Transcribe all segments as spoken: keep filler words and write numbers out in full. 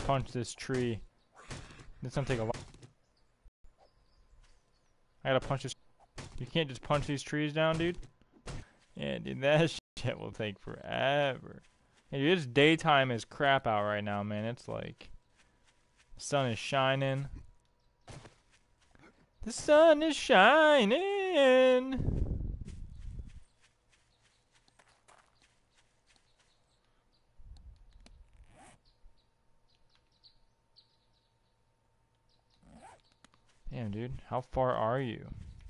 punch this tree. It's gonna take a lot. I gotta punch this. You can't just punch these trees down, dude. Yeah, dude, that shit will take forever. Hey, dude, it's daytime as crap out right now, man. It's like the sun is shining. The sun is shining. Damn, dude, how far are you?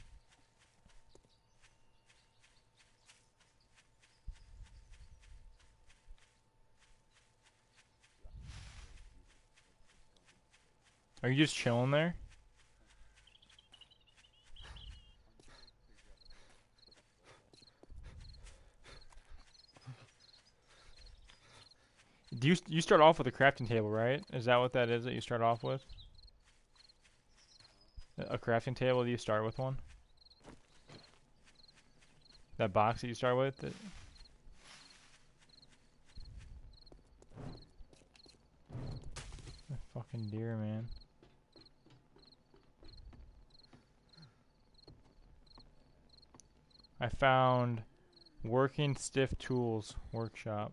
Are you just chilling there? Do you you start off with a crafting table, right? Is that what that is that you start off with? A crafting table? Do you start with one? That box that you start with? That fucking deer, man. I found working stiff tools workshop.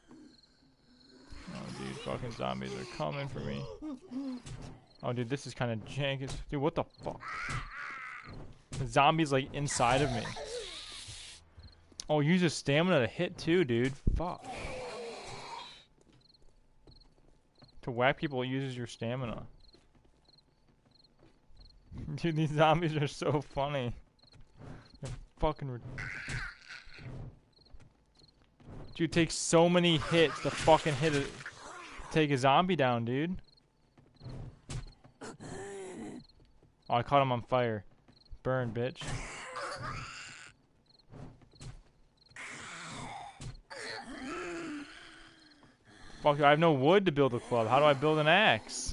Oh, dude, fucking zombies are coming for me. Oh, dude, this is kind of jank. Dude, what the fuck? The zombie's like inside of me. Oh, use your stamina to hit too, dude. Fuck. To whack people, it uses your stamina. Dude, these zombies are so funny. They're fucking rid- Dude, it takes so many hits to fucking hit a take a zombie down, dude. Oh, I caught him on fire. Burn, bitch. Fuck, I have no wood to build a club. How do I build an axe?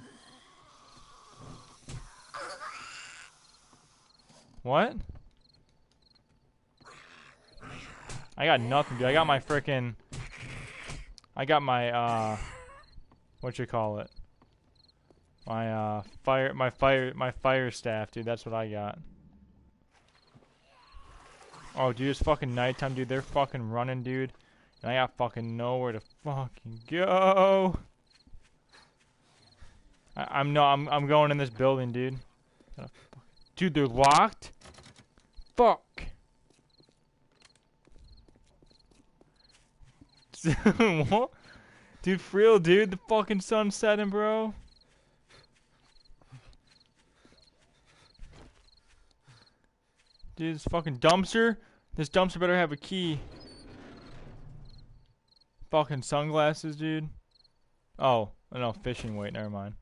What? I got nothing, dude. I got my frickin' I got my, uh... what you call it? My, uh, fire... My fire... My fire staff, dude. That's what I got. Oh, dude, it's fucking nighttime, dude. They're fucking running, dude. And I got fucking nowhere to fucking go. I, I'm no... I'm, I'm going in this building, dude. Dude, they're locked? Fuck. What? Dude, for real, dude, the fucking sun's setting, bro. Dude, this fucking dumpster. This dumpster better have a key. Fucking sunglasses, dude. Oh, no, fishing weight, never mind.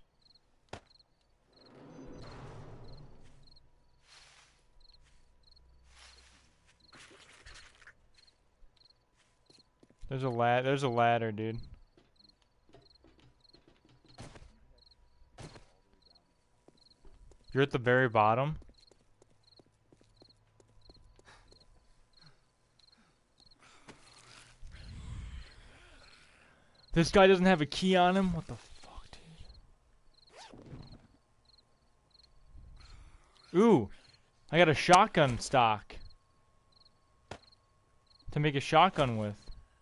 There's a lad. There's a ladder, dude. You're at the very bottom. This guy doesn't have a key on him. What the fuck, dude? Ooh, I got a shotgun stock to make a shotgun with.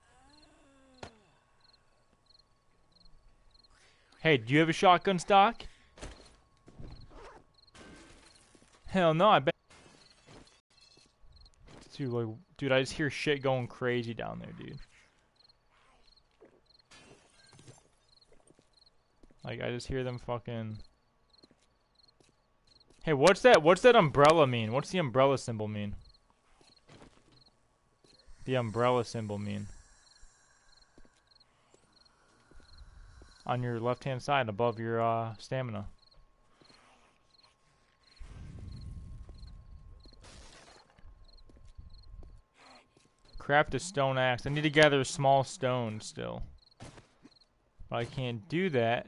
Hey, do you have a shotgun stock? Hell no, I bet. Dude, like, dude, I just hear shit going crazy down there, dude. Like, I just hear them fucking. Hey, what's that? What's that umbrella mean? What's the umbrella symbol mean? The umbrella symbol mean? On your left-hand side, above your uh, stamina. Craft a stone axe. I need to gather a small stone still. But I can't do that.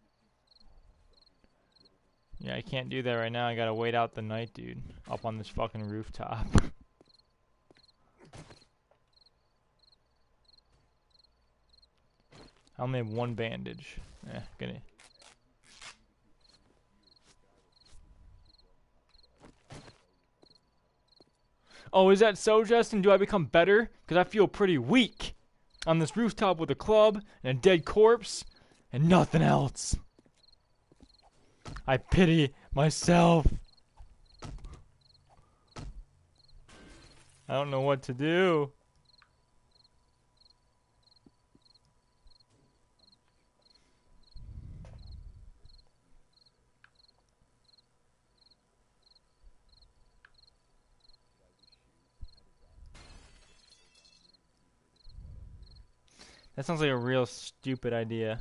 Yeah, I can't do that right now. I gotta wait out the night, dude. Up on this fucking rooftop. I only have one bandage. Eh, gonna. Oh, is that so, Justin? Do I become better? Because I feel pretty weak on this rooftop with a club and a dead corpse and nothing else. I pity myself. I don't know what to do. That sounds like a real stupid idea.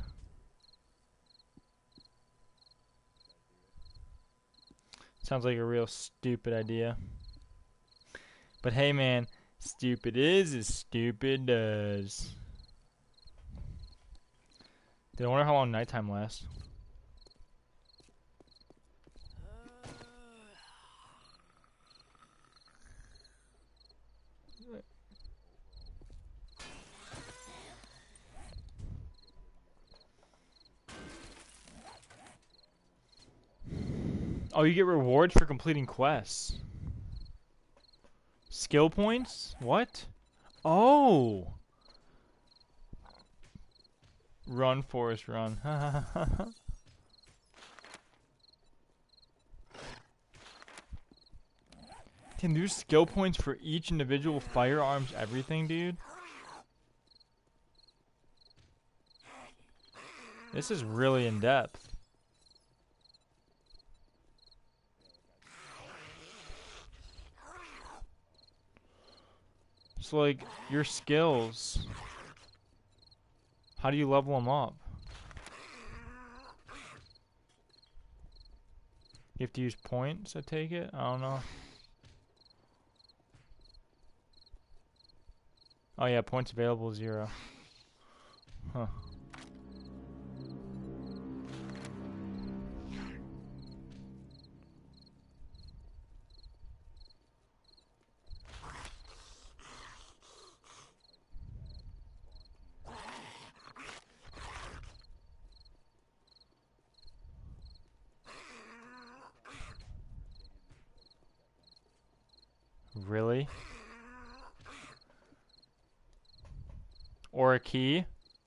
Sounds like a real stupid idea. But hey, man, stupid is as stupid does. Dude, I wonder how long nighttime lasts. Oh, you get rewards for completing quests. Skill points? What? Oh! Run, Forest, run. Can there's skill points for each individual firearms, everything, dude? This is really in depth. So, like, your skills, how do you level them up? You have to use points, I take it? I don't know. Oh yeah, points available, zero. Huh. Really? Or a key?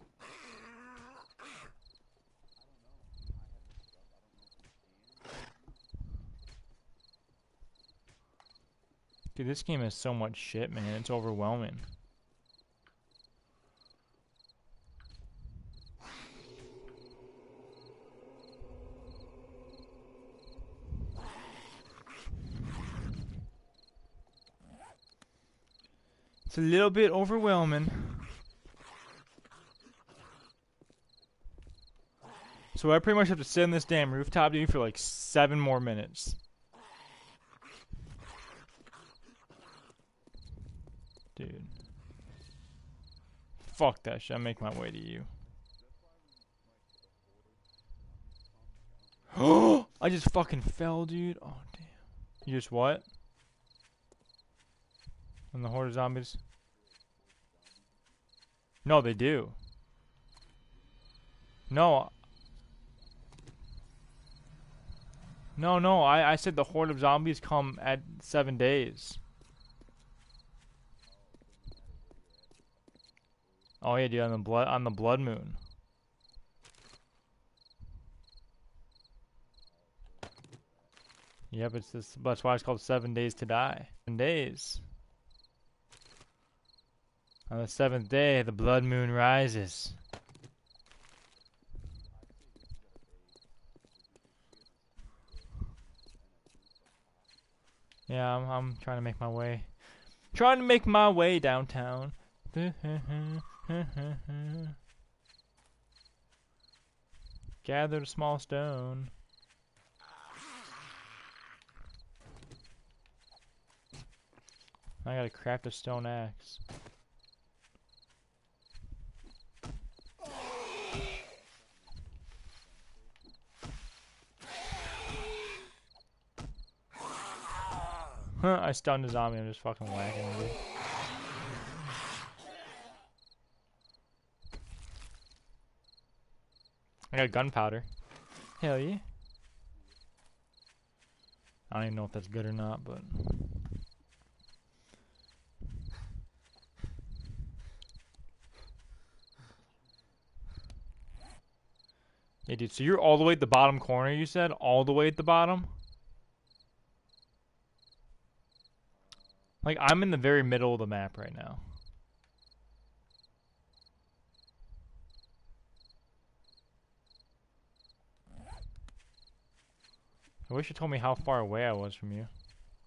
Dude, this game has so much shit, man. It's overwhelming. It's a little bit overwhelming. So I pretty much have to sit on this damn rooftop, dude, for like seven more minutes. Dude. Fuck that shit. I'm making my way to you. Oh! I just fucking fell, dude. Oh, damn. You just what? And the horde of zombies? No, they do. No. No, no. I, I said the horde of zombies come at seven days. Oh yeah, dude, on the blood on the blood moon. Yep, it's this. That's why it's called Seven Days to Die. Seven days. On the seventh day, the blood moon rises. Yeah, I'm, I'm trying to make my way. Trying to make my way downtown. Gathered a small stone. I gotta craft a stone axe. Huh, I stunned a zombie, I'm just fucking whacking him. I got gunpowder. Hell yeah. I don't even know if that's good or not, but... Yeah, dude, so you're all the way at the bottom corner, you said? All the way at the bottom? Like, I'm in the very middle of the map right now. I wish you told me how far away I was from you.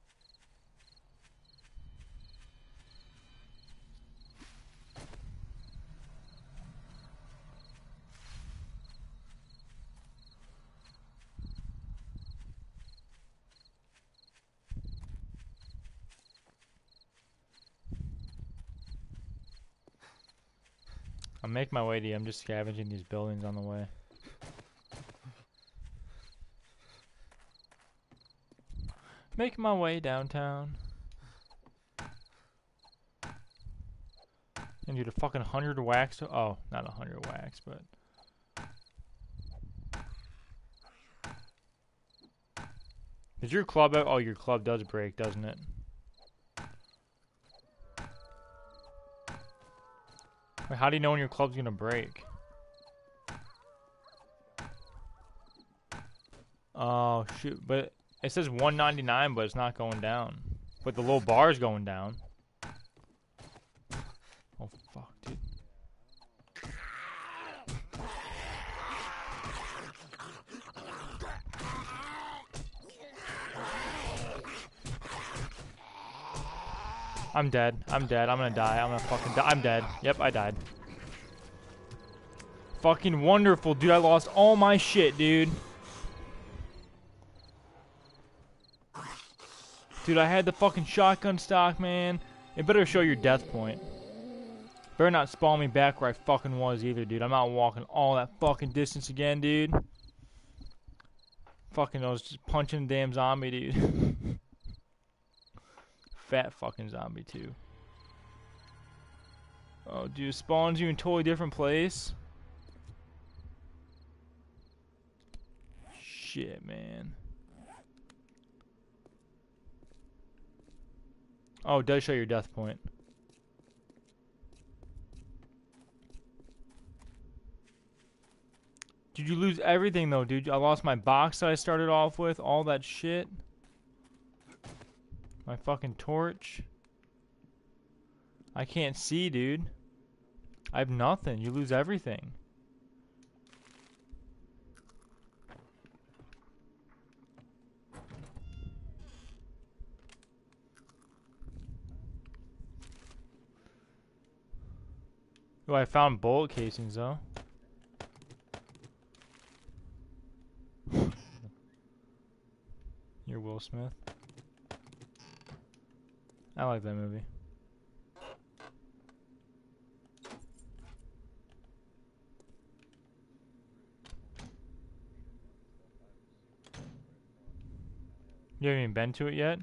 I'm making my way to you. I'm just scavenging these buildings on the way. Making my way downtown. And dude, a fucking hundred wax. Oh, not a hundred wax, but. Did your club? Oh, your club does break, doesn't it? Wait, how do you know when your club's gonna break? Oh shoot! But it says one ninety-nine, but it's not going down. But the little bar is going down. Oh fuck, dude! I'm dead. I'm dead. I'm gonna die. I'm gonna fucking die. I'm dead. Yep, I died. Fucking wonderful, dude. I lost all my shit, dude. Dude, I had the fucking shotgun stock, man. It better show your death point. Better not spawn me back where I fucking was either, dude. I'm not walking all that fucking distance again, dude. Fucking, I was just punching a damn zombie, dude. Fat fucking zombie, too. Oh, dude, spawns you in a totally different place. Shit, man. Oh, it does show your death point. Did you lose everything, though, dude? I lost my box that I started off with. All that shit. My fucking torch. I can't see, dude. I have nothing. You lose everything. Oh, I found bullet casings, though. You're Will Smith. I like that movie. You haven't even been to it yet?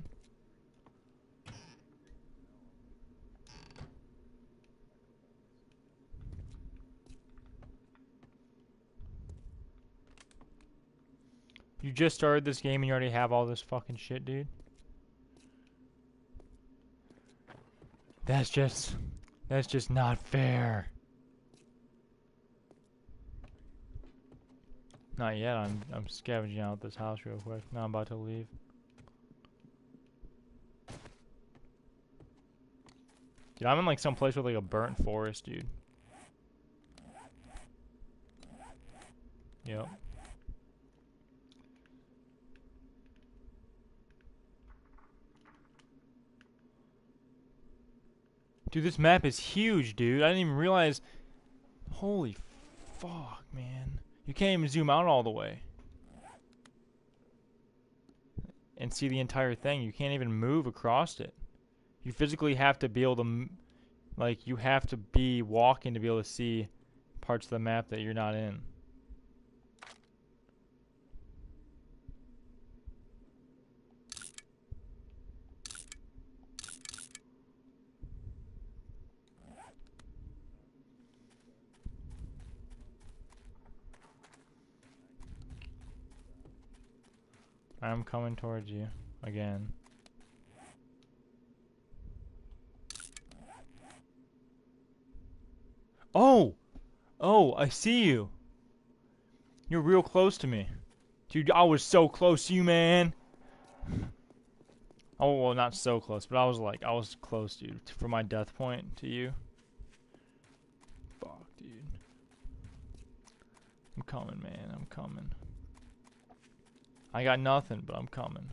You just started this game and you already have all this fucking shit, dude? That's just... That's just not fair. Not yet. I'm, I'm scavenging out this house real quick. Now I'm about to leave. Dude, I'm in like some place with like a burnt forest, dude. Yep. Dude, this map is huge, dude. I didn't even realize. Holy fuck, man. You can't even zoom out all the way and see the entire thing. You can't even move across it. You physically have to be able to, like, you have to be walking to be able to see parts of the map that you're not in. I'm coming towards you again. Oh! Oh, I see you. You're real close to me. Dude, I was so close to you, man. Oh, well, not so close, but I was like, I was close, dude, for my death point to you. Fuck, dude. I'm coming, man. I'm coming. I got nothing, but I'm coming.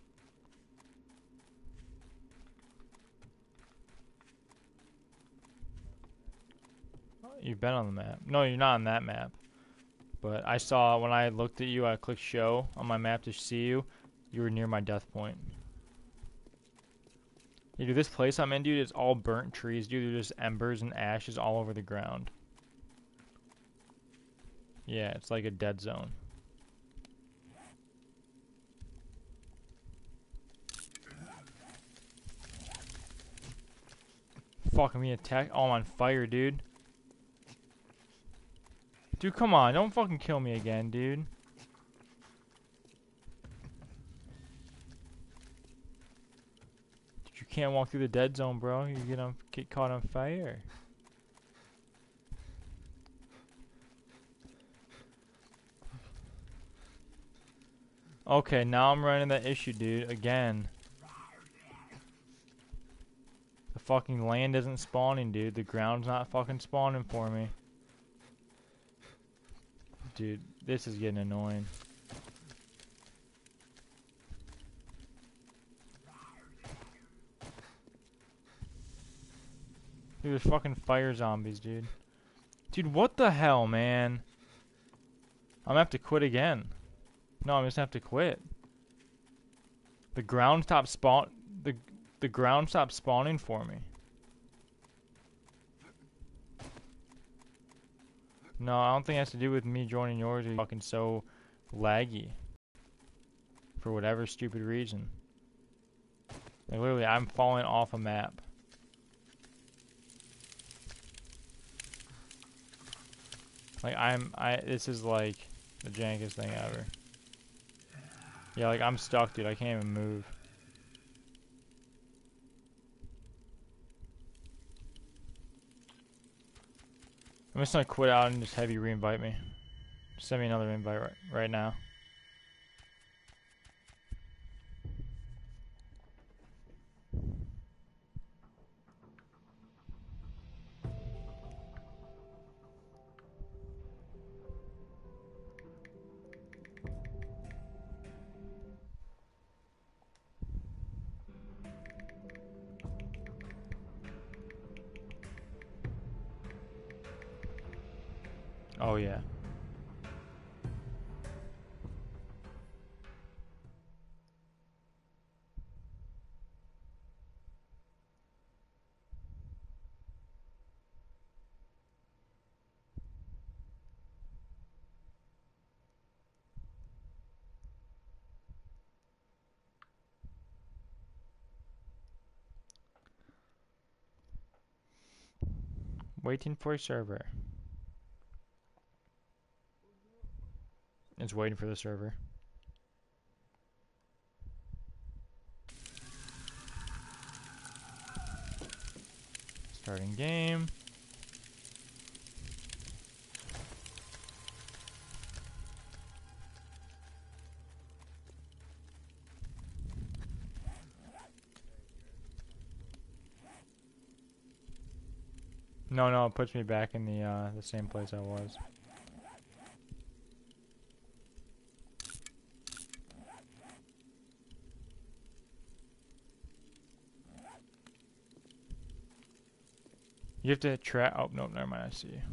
You've been on the map. No, you're not on that map. But I saw, when I looked at you, I clicked show on my map to see you. You were near my death point. Yeah, dude, this place I'm in, dude, is all burnt trees, dude. There's just embers and ashes all over the ground. Yeah, it's like a dead zone. Fuck, I'm being attacked. Oh, I'm on fire, dude. Dude, come on. Don't fucking kill me again, dude. Dude, you can't walk through the dead zone, bro. You're gonna get caught on fire. Okay, now I'm running that issue, dude. Again. The fucking land isn't spawning, dude. The ground's not fucking spawning for me. Dude, this is getting annoying. Dude, there's fucking fire zombies, dude. Dude, what the hell, man? I'm gonna have to quit again. No, I'm just gonna have to quit. The ground stopped spawn. The the ground stopped spawning for me. No, I don't think it has to do with me joining yours. Or fucking so laggy. For whatever stupid reason. Like literally, I'm falling off a map. Like I'm, I. This is like the jankest thing ever. Yeah, like I'm stuck, dude. I can't even move. I'm just gonna quit out and just have you re-invite me. Just send me another invite right, right now. Oh yeah. Waiting for a server. It's waiting for the server. Starting game. No, no, it puts me back in the uh, the same place I was. You have to track. Oh no, never mind. I see you.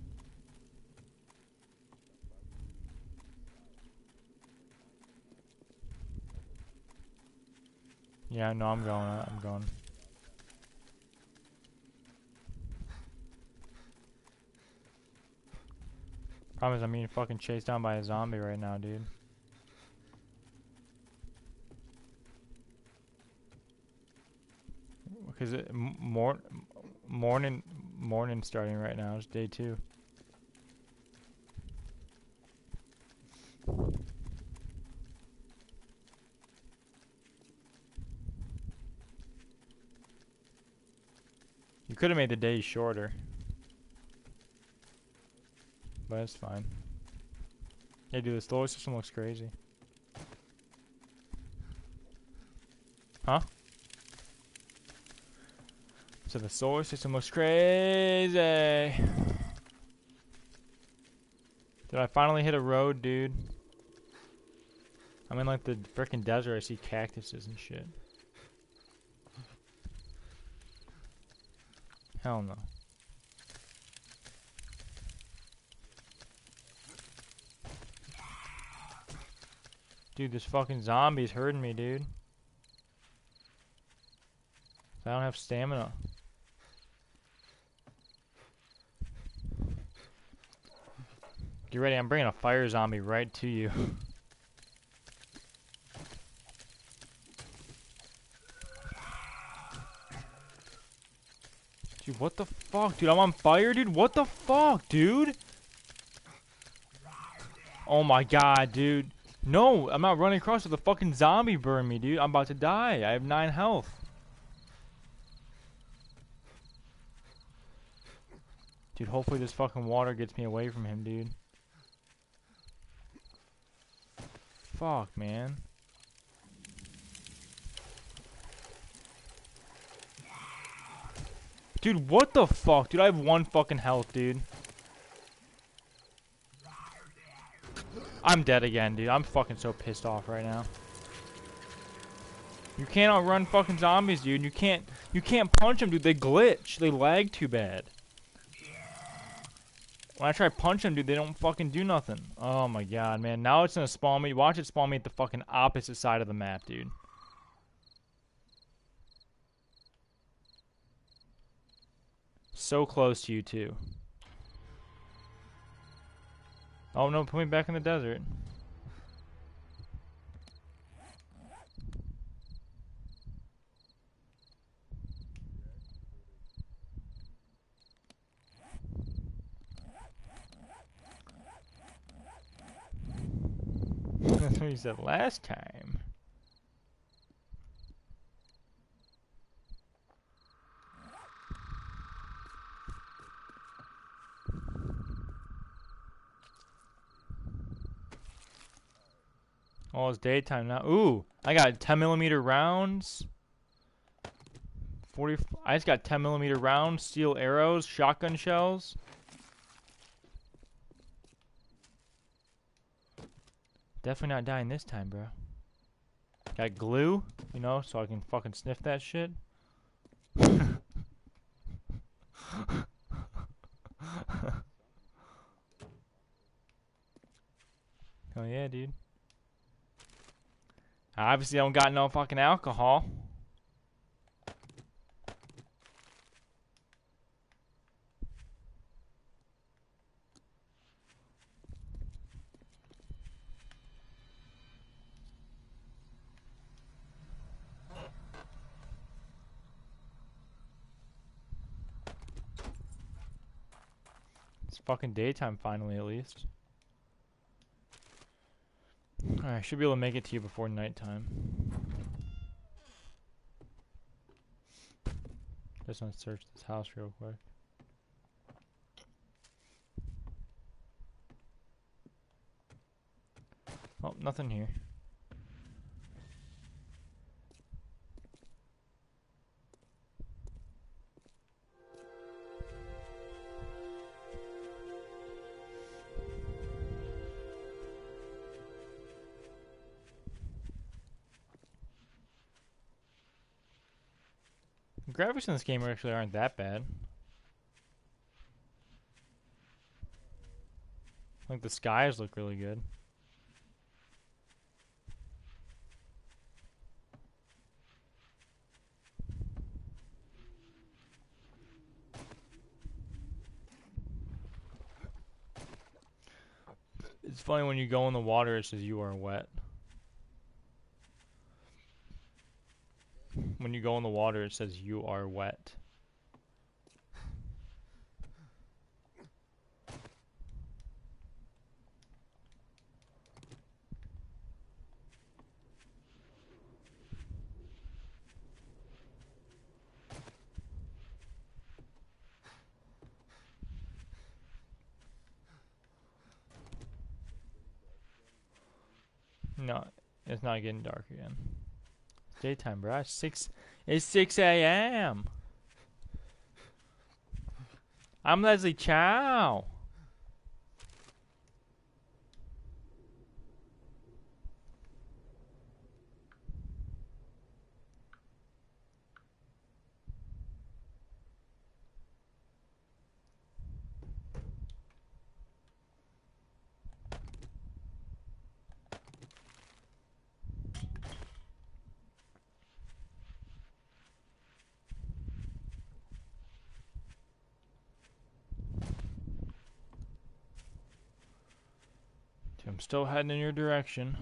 Yeah, no, I'm going. I'm going. Problem is, I'm being fucking chased down by a zombie right now, dude. Because it more morning morning starting right now. It's day two. could have made the days shorter. But it's fine. Hey, dude, the solar system looks crazy. Huh? So the solar system looks crazy. Did I finally hit a road, dude? I'm in like the frickin' desert. I see cactuses and shit. Hell no. Dude, this fucking zombie's hurting me, dude. I don't have stamina. Get ready, I'm bringing a fire zombie right to you. Dude, what the fuck? Dude, I'm on fire, dude? What the fuck, dude? Oh my god, dude. No, I'm not running across with a fucking zombie burn me, dude. I'm about to die. I have nine health. Dude, hopefully this fucking water gets me away from him, dude. Fuck, man. Dude, what the fuck? Dude, I have one fucking health, dude. I'm dead again, dude. I'm fucking so pissed off right now. You can't outrun fucking zombies, dude. You can't you can't punch them, dude. They glitch. They lag too bad. When I try to punch them, dude, they don't fucking do nothing. Oh my god, man. Now it's gonna spawn me. Watch it spawn me at the fucking opposite side of the map, dude. So close to you, too. Oh no, put me back in the desert. That's what you said last time. Oh, it's daytime now. Ooh, I got ten millimeter rounds. forty. I just got ten millimeter rounds, steel arrows, shotgun shells. Definitely not dying this time, bro. Got glue, you know, so I can fucking sniff that shit. Oh yeah, dude. Obviously, I don't got no fucking alcohol. It's fucking daytime finally, at least. Alright, should be able to make it to you before nighttime. Just want to search this house real quick. Oh, nothing here. The graphics in this game actually aren't that bad. Like the skies look really good. It's funny when you go in the water, it says you are wet. When you go in the water, it says you are wet. No, it's not getting dark again. It's daytime, bro. It's six. It's six a m I'm Leslie Chow. I'm still heading in your direction.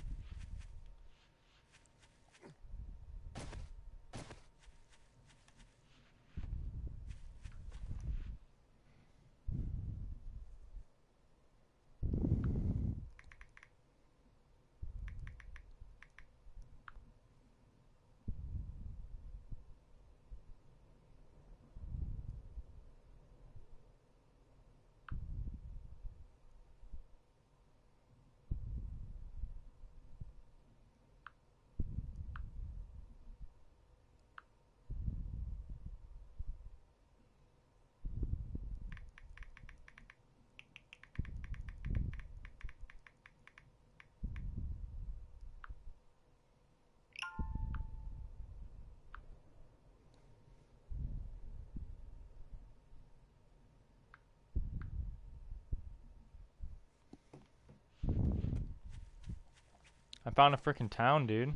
I found a freaking town, dude.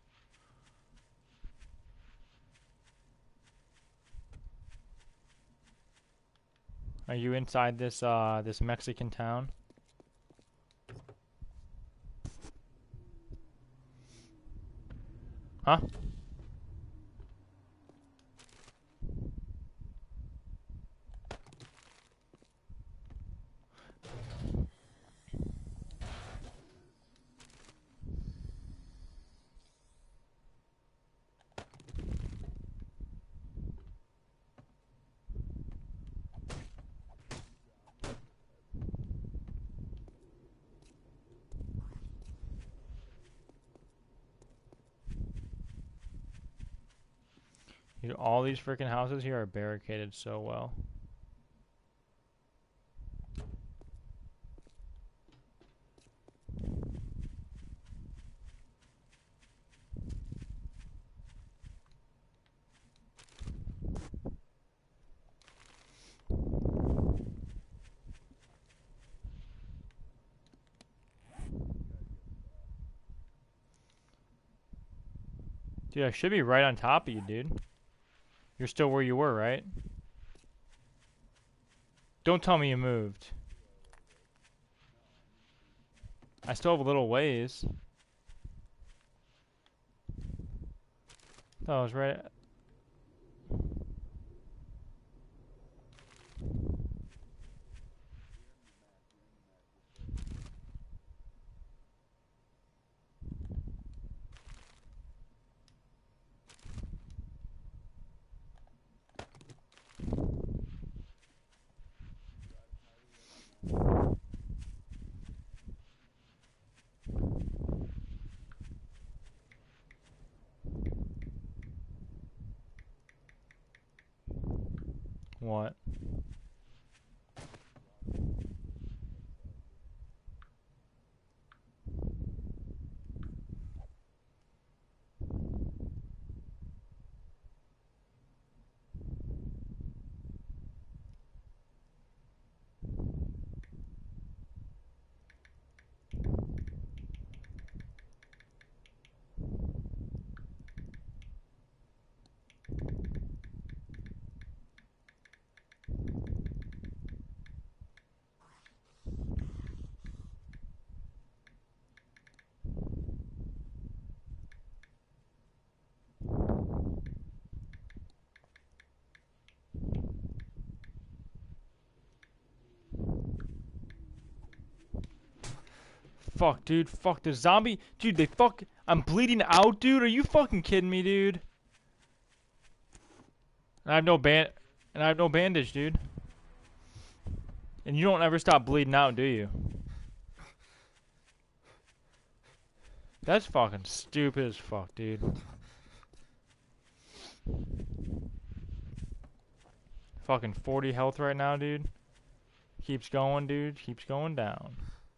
Are you inside this uh this Mexican town? Huh? Dude, all these freaking houses here are barricaded so well. Dude, I should be right on top of you, dude. You're still where you were, right? Don't tell me you moved. I still have a little ways. Oh, I was right. What? Fuck, dude. Fuck, the zombie. Dude, they fuck. I'm bleeding out, dude. Are you fucking kidding me, dude? And I have no band. And I have no bandage, dude. And you don't ever stop bleeding out, do you? That's fucking stupid as fuck, dude. Fucking forty health right now, dude. Keeps going, dude. Keeps going down.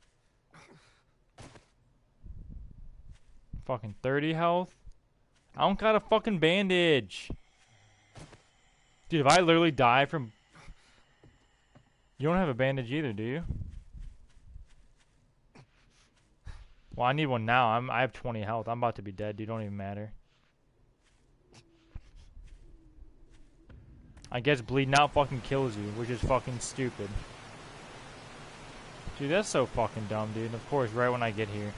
Fucking thirty health. I don't got a fucking bandage. Dude, if I literally die from... You don't have a bandage either, do you? Well, I need one now. I'm, I have twenty health. I'm about to be dead, dude. Don't even matter. I guess bleeding out fucking kills you, which is fucking stupid. Dude, that's so fucking dumb, dude. Of course, right when I get here.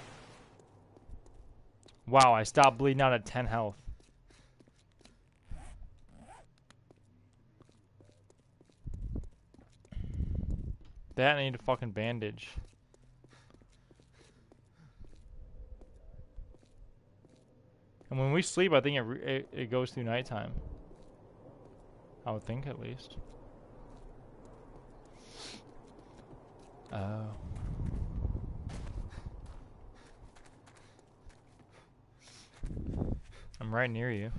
Wow, I stopped bleeding out at ten health. That I need a fucking bandage. And when we sleep, I think it, re it, it goes through nighttime. I would think, at least. Oh. I'm right near you.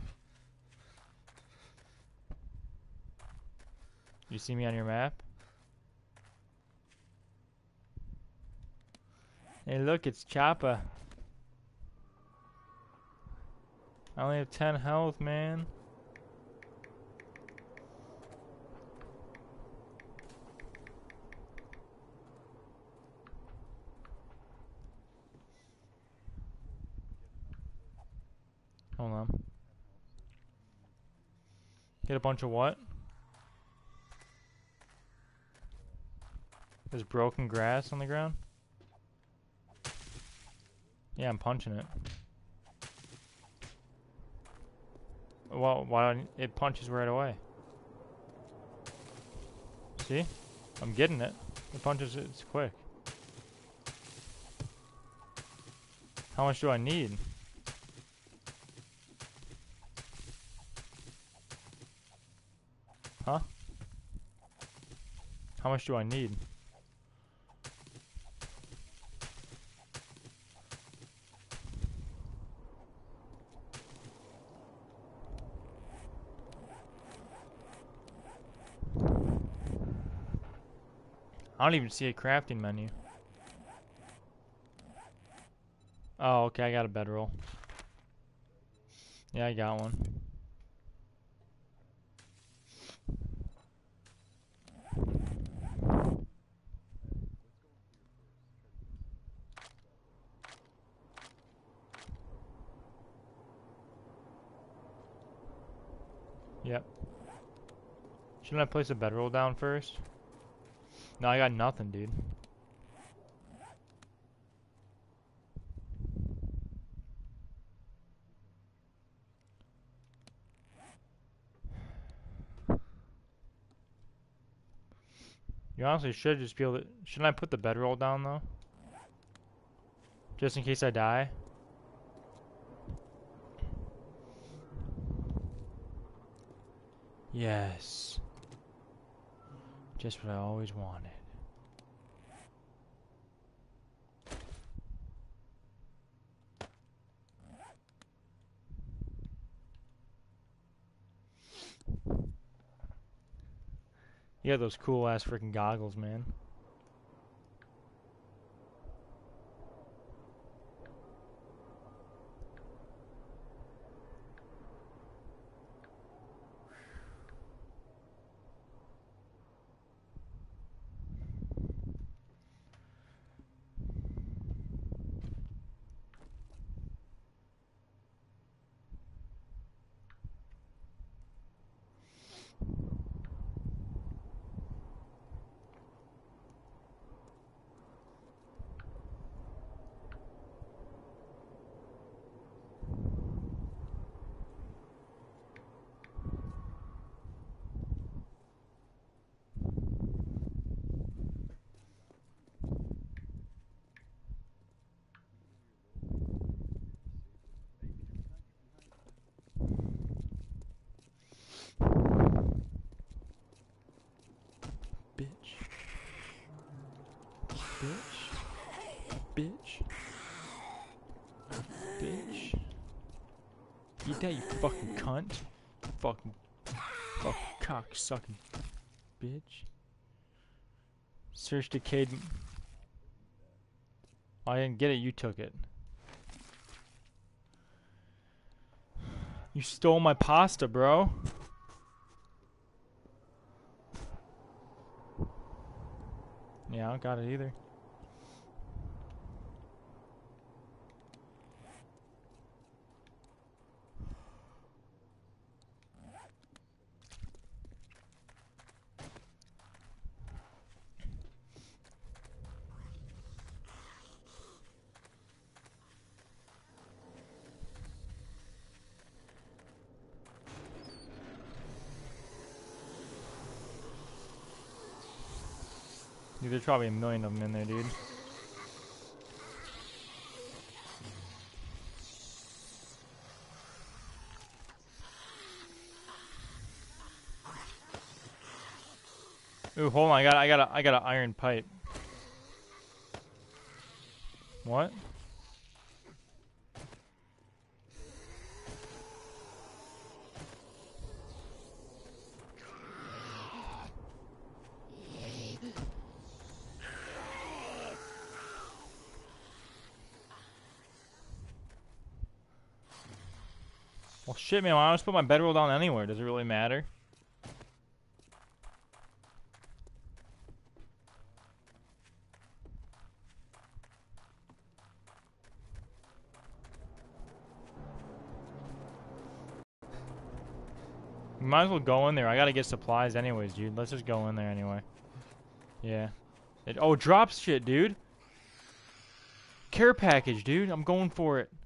You see me on your map? Hey, look, it's Choppa. I only have ten health, man. Hold on. Get a bunch of what? There's broken grass on the ground? Yeah, I'm punching it. Well, why don't it punches right away? See? I'm getting it. It punches, it's quick. How much do I need? Huh? How much do I need? I don't even see a crafting menu. Oh, okay, I got a bedroll. Yeah, I got one. Yep. Shouldn't I place a bedroll down first? No, I got nothing, dude. You honestly should just be able to... Shouldn't I put the bedroll down, though? Just in case I die? Yes. Just what I always wanted. You got those cool ass freaking goggles, man. Bitch. Bitch. Eat that, you fucking cunt. Fucking, fucking cock sucking bitch. Search decayed. I didn't get it, you took it. You stole my pasta, bro. Yeah, I don't got it either. Dude, there's probably a million of them in there, dude. Ooh, hold on, I got, I got, a, I got an iron pipe. What? Well, shit, man. Why don't I just put my bedroll down anywhere? Does it really matter? We might as well go in there. I gotta get supplies anyways, dude. Let's just go in there anyway. Yeah. It, oh, drops shit, dude. Care package, dude. I'm going for it.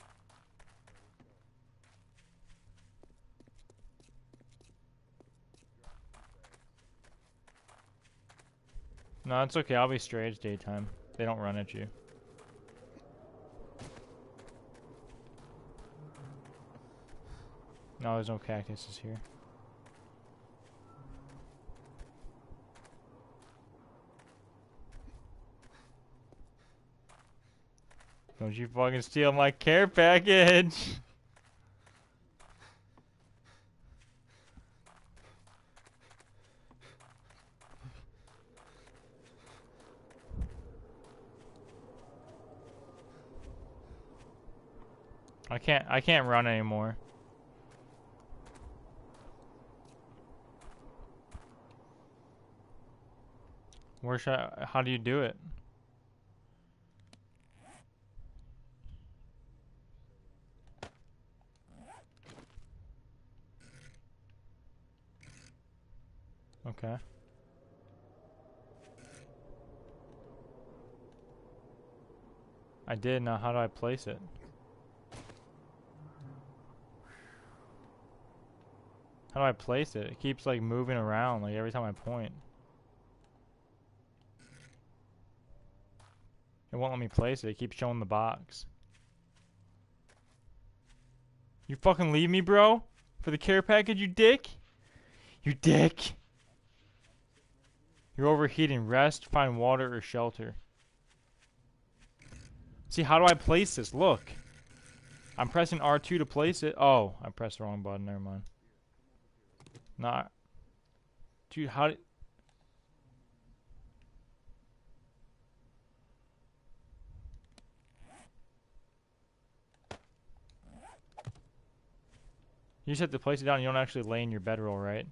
No, it's okay. I'll be straight. It's daytime. They don't run at you. No, there's no cactuses here. Don't you fucking steal my care package! I can't, I can't run anymore. Where should I, how do you do it? Okay. I did, now how do I place it? How do I place it? It keeps like moving around like every time I point. It won't let me place it. It keeps showing the box. You fucking leave me, bro? For the care package, you dick? You dick! You're overheating. Rest, find water or shelter. See, how do I place this? Look. I'm pressing R two to place it. Oh, I pressed the wrong button. Never mind. Nah. Dude, how did... You just have to place it down. You don't actually lay in your bedroll, right?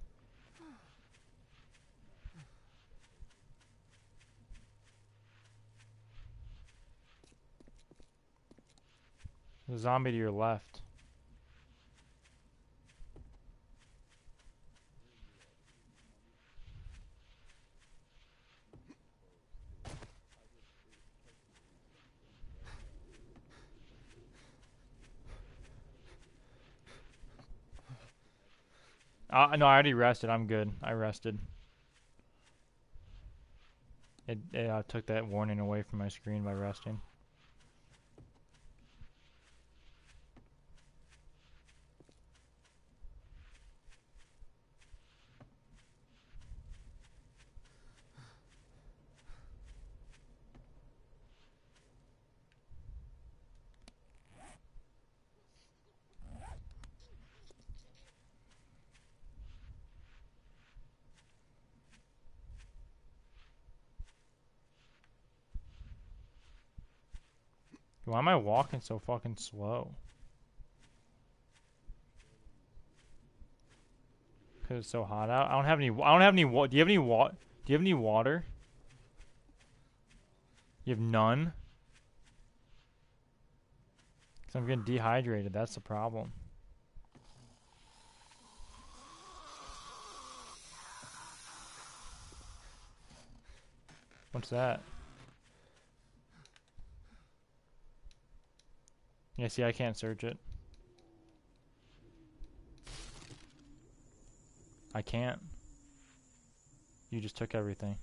There's a zombie to your left. Uh, no, I already rested. I'm good. I rested. It, it uh, took that warning away from my screen by resting. Why am I walking so fucking slow? Cause it's so hot out. I don't have any. I don't have any. Wa- Do you have any wa- Do you have any water? You have none. Cause I'm getting dehydrated. That's the problem. What's that? Yeah, see, I can't search it. I can't. You just took everything.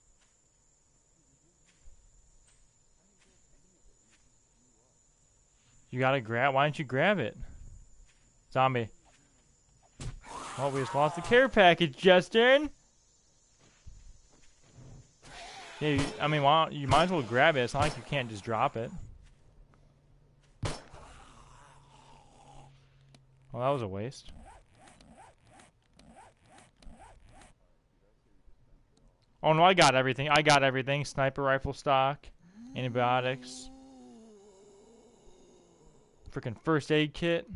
You gotta grab. Why didn't you grab it? Zombie. Oh, we just lost the care package, Justin. Yeah, you, I mean, why don't, you might as well grab it. It's not like you can't just drop it. Well, that was a waste. Oh no, I got everything. I got everything. Sniper rifle stock, antibiotics, freaking first aid kit.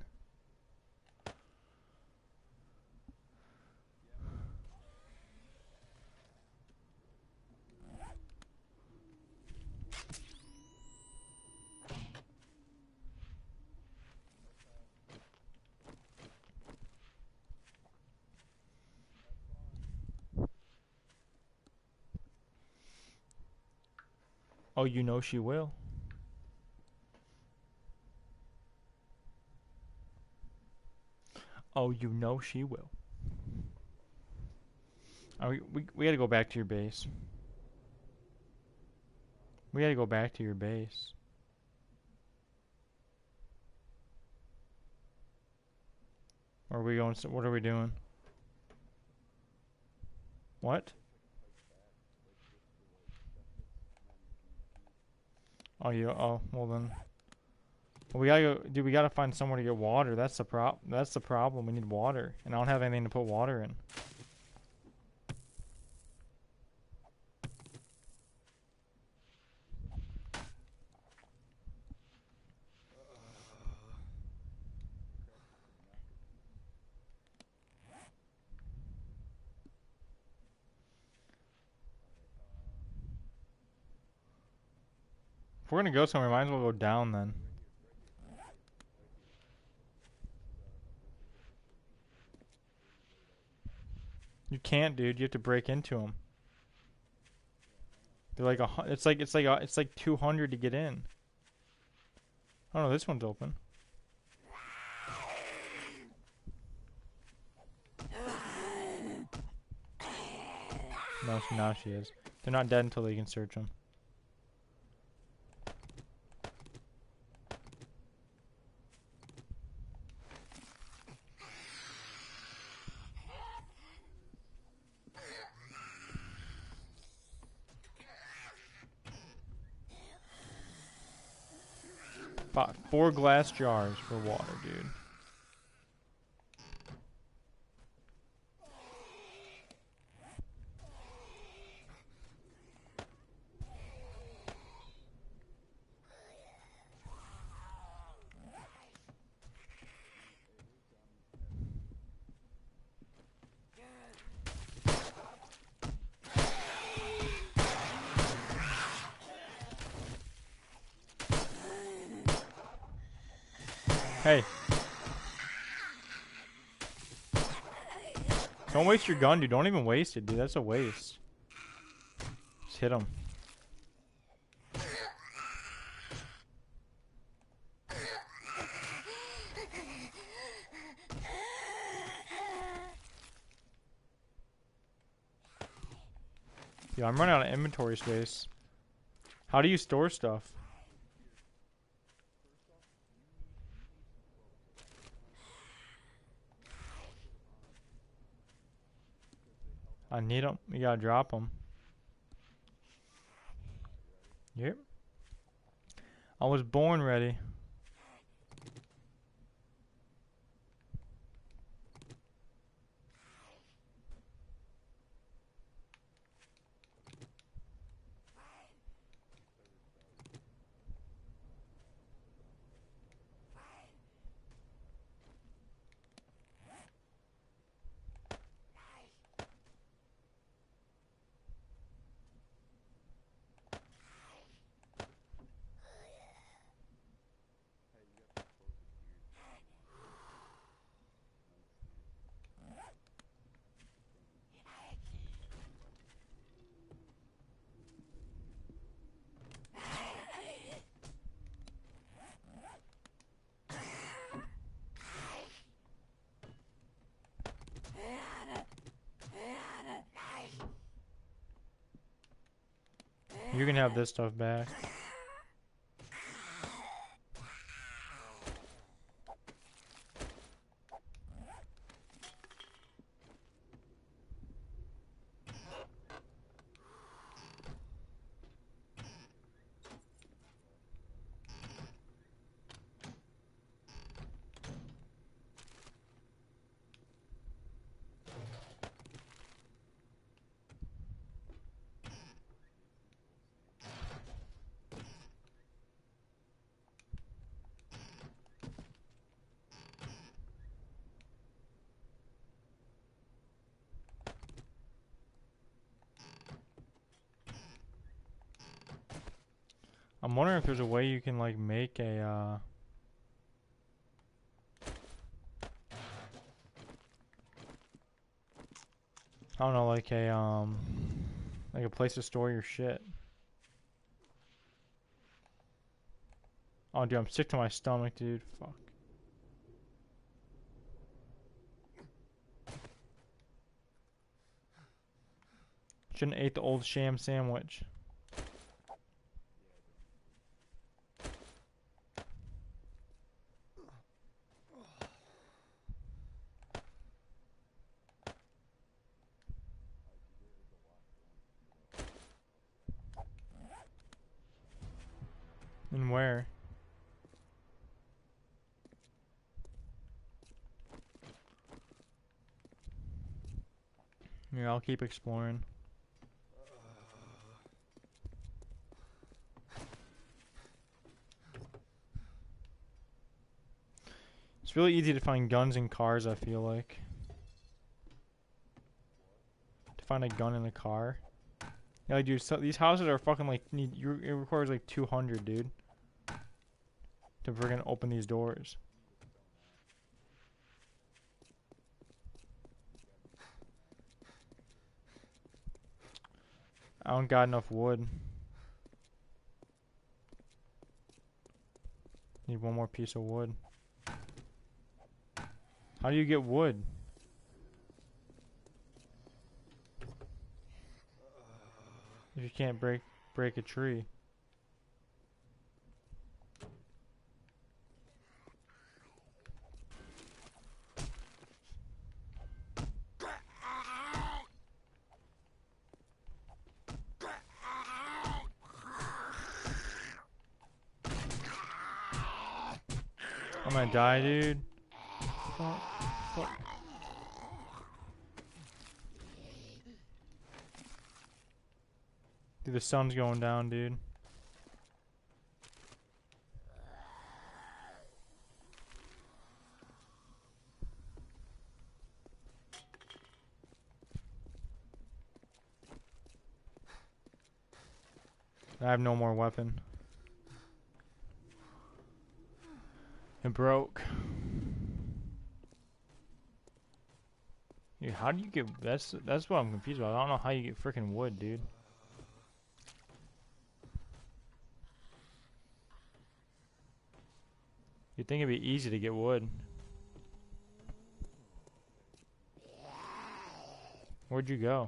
Oh, you know she will. Oh, you know she will. Oh, we, we, we gotta go back to your base. We gotta go back to your base. Or are we going, what are we doing? What? Oh, you, oh, well then. Well, we gotta go, dude, we gotta find somewhere to get water. That's the prop, that's the problem. We need water. And I don't have anything to put water in. If we're gonna go somewhere, might as well go down then. You can't, dude. You have to break into them. They're like a. It's like it's like a, it's like two hundred to get in. Oh no, this one's open. No, now she is. They're not dead until they can search them. Five, four glass jars for water, dude. Hey. Don't waste your gun, dude. Don't even waste it, dude. That's a waste. Just hit him. Yeah, I'm running out of inventory space. How do you store stuff? I need them. You gotta drop them. Yep. I was born ready. You can have this stuff back. I'm wondering if there's a way you can like make a uh I don't know, like a um like a place to store your shit. Oh dude, I'm sick to my stomach, dude. Fuck. Shouldn't have ate the old sham sandwich. And where? Yeah, I'll keep exploring. It's really easy to find guns in cars, I feel like. To find a gun in a car. Yeah, like, dude, so these houses are fucking like, need, you, it requires like two hundred, dude. To friggin' open these doors. I don't got enough wood. Need one more piece of wood. How do you get wood? If you can't break break a tree. I'm gonna die, dude. Fuck, fuck. Dude, the sun's going down, dude. I have no more weapon. It broke. Dude, how do you get... That's, that's what I'm confused about. I don't know how you get freaking wood, dude. You'd think it'd be easy to get wood. Where'd you go?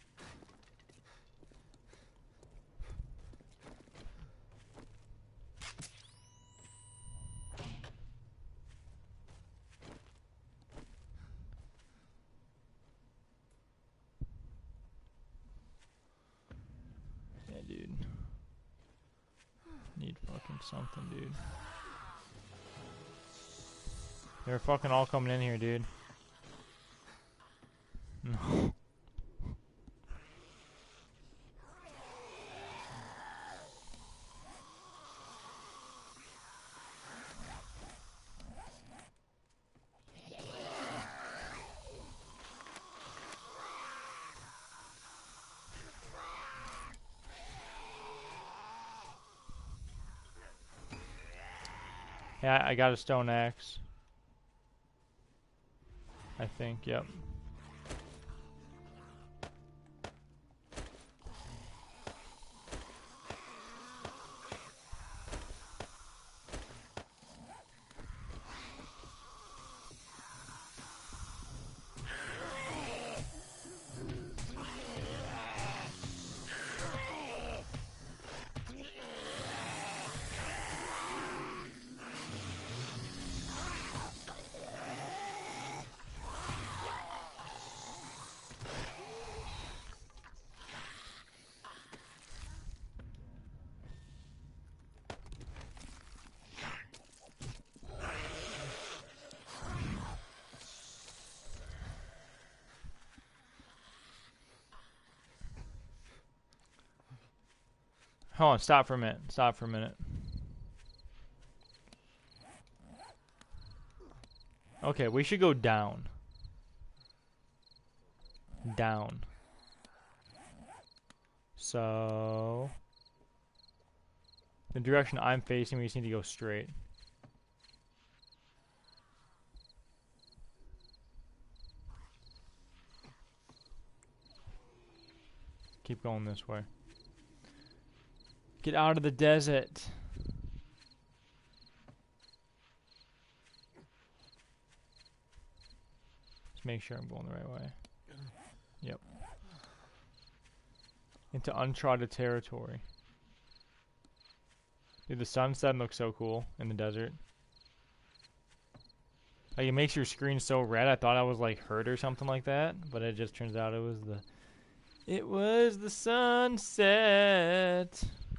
Yeah, dude. Need fucking something, dude. They're fucking all coming in here, dude. No. Yeah, I got a stone axe. I think, yep. Hold on, stop for a minute. Stop for a minute. Okay, we should go down. Down. So... the direction I'm facing, we just need to go straight. Keep going this way. Get out of the desert. Just make sure I'm going the right way. Yep. Into uncharted territory. Dude, the sunset looks so cool in the desert. Like, it makes your screen so red. I thought I was like hurt or something like that, but it just turns out it was the it was the sunset.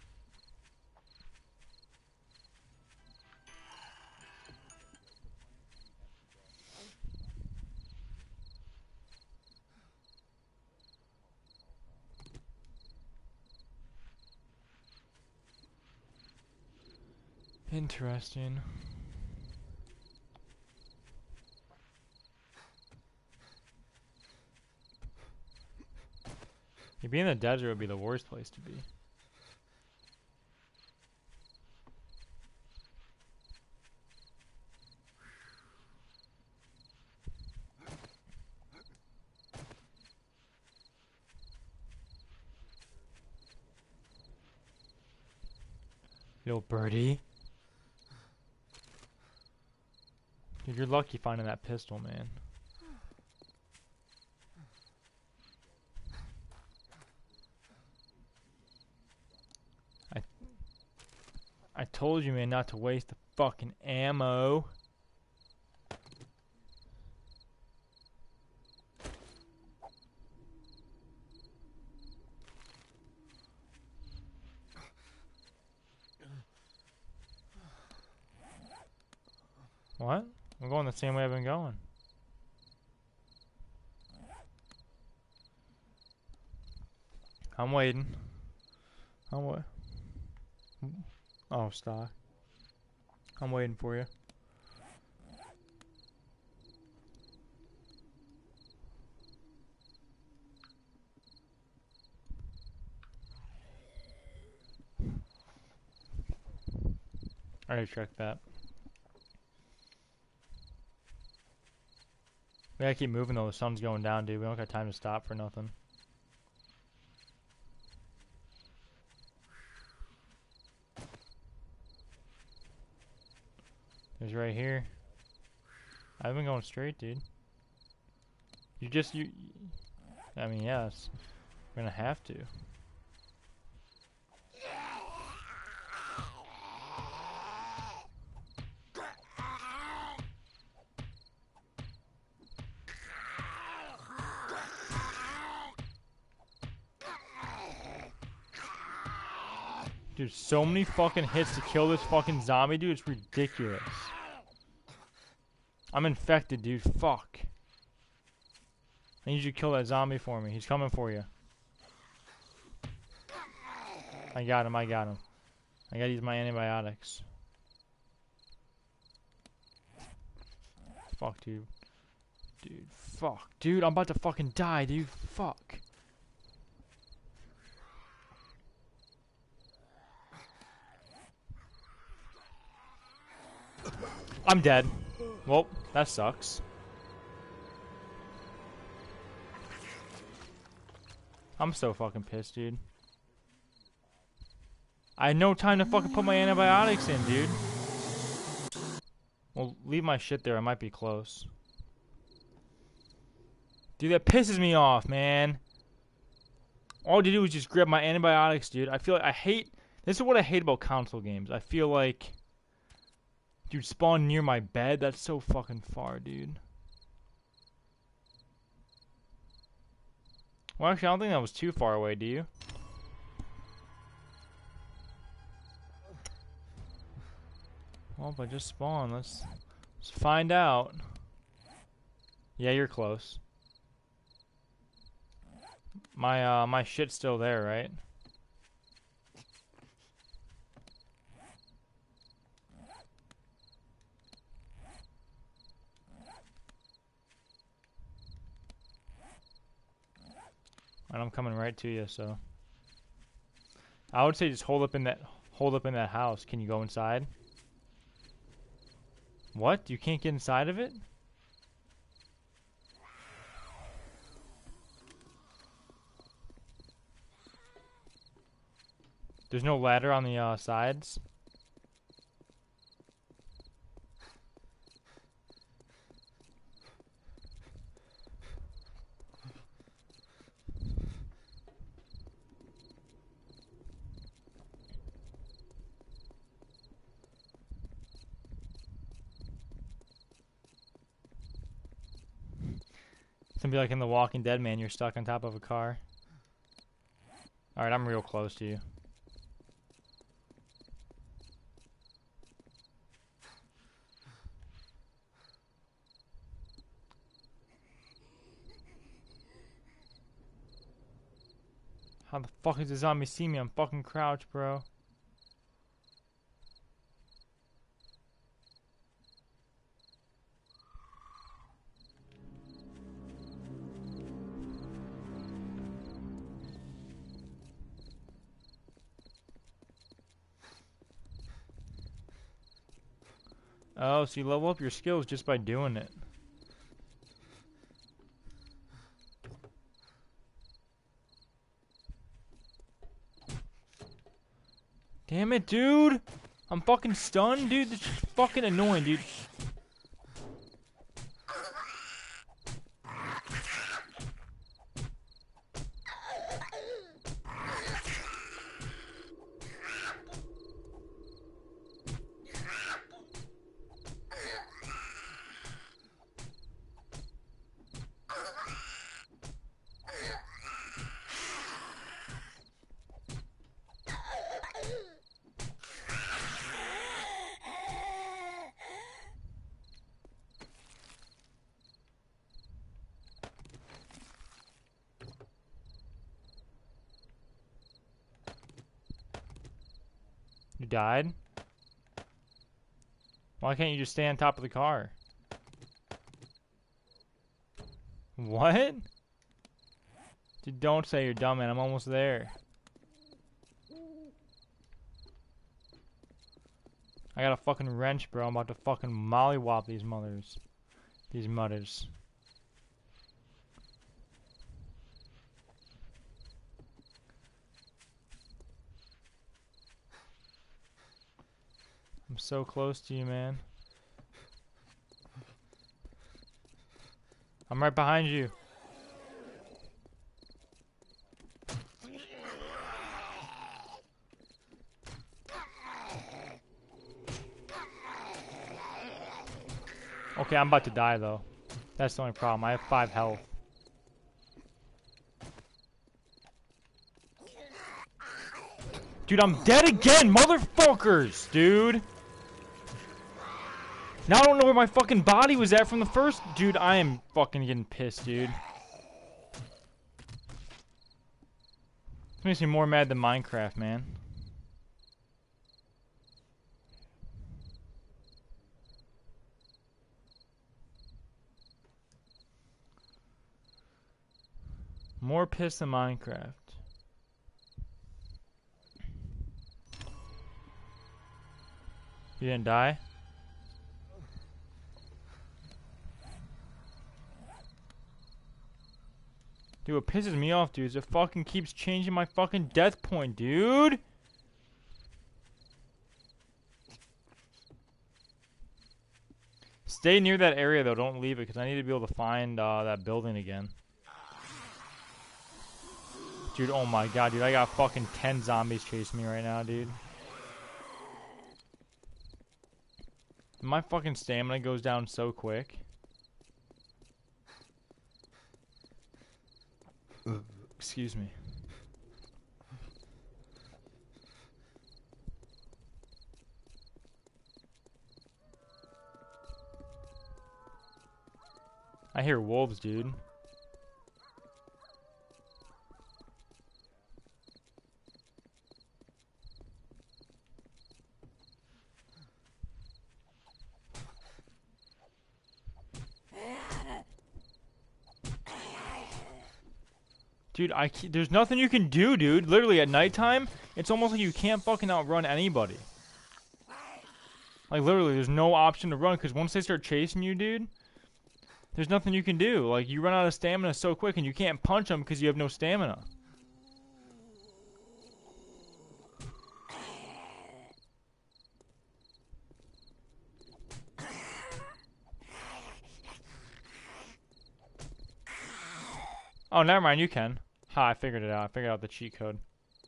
Interesting. Yeah, being in the desert would be the worst place to be. Yo, birdie. Dude, you're lucky finding that pistol, man. I I told you, man, not to waste the fucking ammo. What? I'm going the same way I've been going. I'm waiting. I'm waiting. Oh, stop. I'm waiting for you. I already checked that. We gotta keep moving though, the sun's going down, dude. We don't got time to stop for nothing. There's right here. I've been going straight, dude. You just, you... I mean, yes. We're gonna have to. Dude, so many fucking hits to kill this fucking zombie, dude. It's ridiculous. I'm infected, dude. Fuck. I need you to kill that zombie for me. He's coming for you. I got him. I got him. I gotta use my antibiotics. Fuck, dude. Dude, fuck. Dude, I'm about to fucking die, dude. Fuck. I'm dead. Well, that sucks. I'm so fucking pissed, dude. I had no time to fucking put my antibiotics in, dude. Well, leave my shit there. I might be close. Dude, that pisses me off, man. All you do is just grab my antibiotics, dude. I feel like I hate... This is what I hate about console games. I feel like... Dude, spawn near my bed? That's so fucking far, dude. Well, actually, I don't think that was too far away, do you? Well, if I just spawn, let's, let's find out. Yeah, you're close. My, uh, my shit's still there, right? And I'm coming right to you, so I would say just hold up in that hold up in that house. Can you go inside? What? You can't get inside of it? There's no ladder on the uh, sides? It's gonna be like in The Walking Dead, man. You're stuck on top of a car. Alright, I'm real close to you. How the fuck does the zombie see me? I'm fucking crouched, bro. Oh, so you level up your skills just by doing it. Damn it, dude! I'm fucking stunned, dude. This is fucking annoying, dude. You died? Why can't you just stay on top of the car? What? Dude, don't say you're dumb, man. I'm almost there. I got a fucking wrench, bro. I'm about to fucking mollywop these mothers. These mothers. I'm so close to you, man. I'm right behind you. Okay, I'm about to die, though. That's the only problem. I have five health. Dude, I'm dead again, motherfuckers, dude. Now I don't know where my fucking body was at from the first. Dude, I am fucking getting pissed, dude. This makes me more mad than Minecraft, man. More pissed than Minecraft. You didn't die? Dude, what pisses me off, dude, is it fucking keeps changing my fucking death point, dude! Stay near that area, though. Don't leave it, because I need to be able to find uh, that building again. Dude, oh my god, dude. I got fucking ten zombies chasing me right now, dude. My fucking stamina goes down so quick. Excuse me. I hear wolves, dude. Dude, I can't, there's nothing you can do, dude. Literally at nighttime, it's almost like you can't fucking outrun anybody. Like literally, there's no option to run because once they start chasing you, dude, there's nothing you can do. Like you run out of stamina so quick, and you can't punch them because you have no stamina. Oh, never mind. You can. Ha! I figured it out. I figured out the cheat code.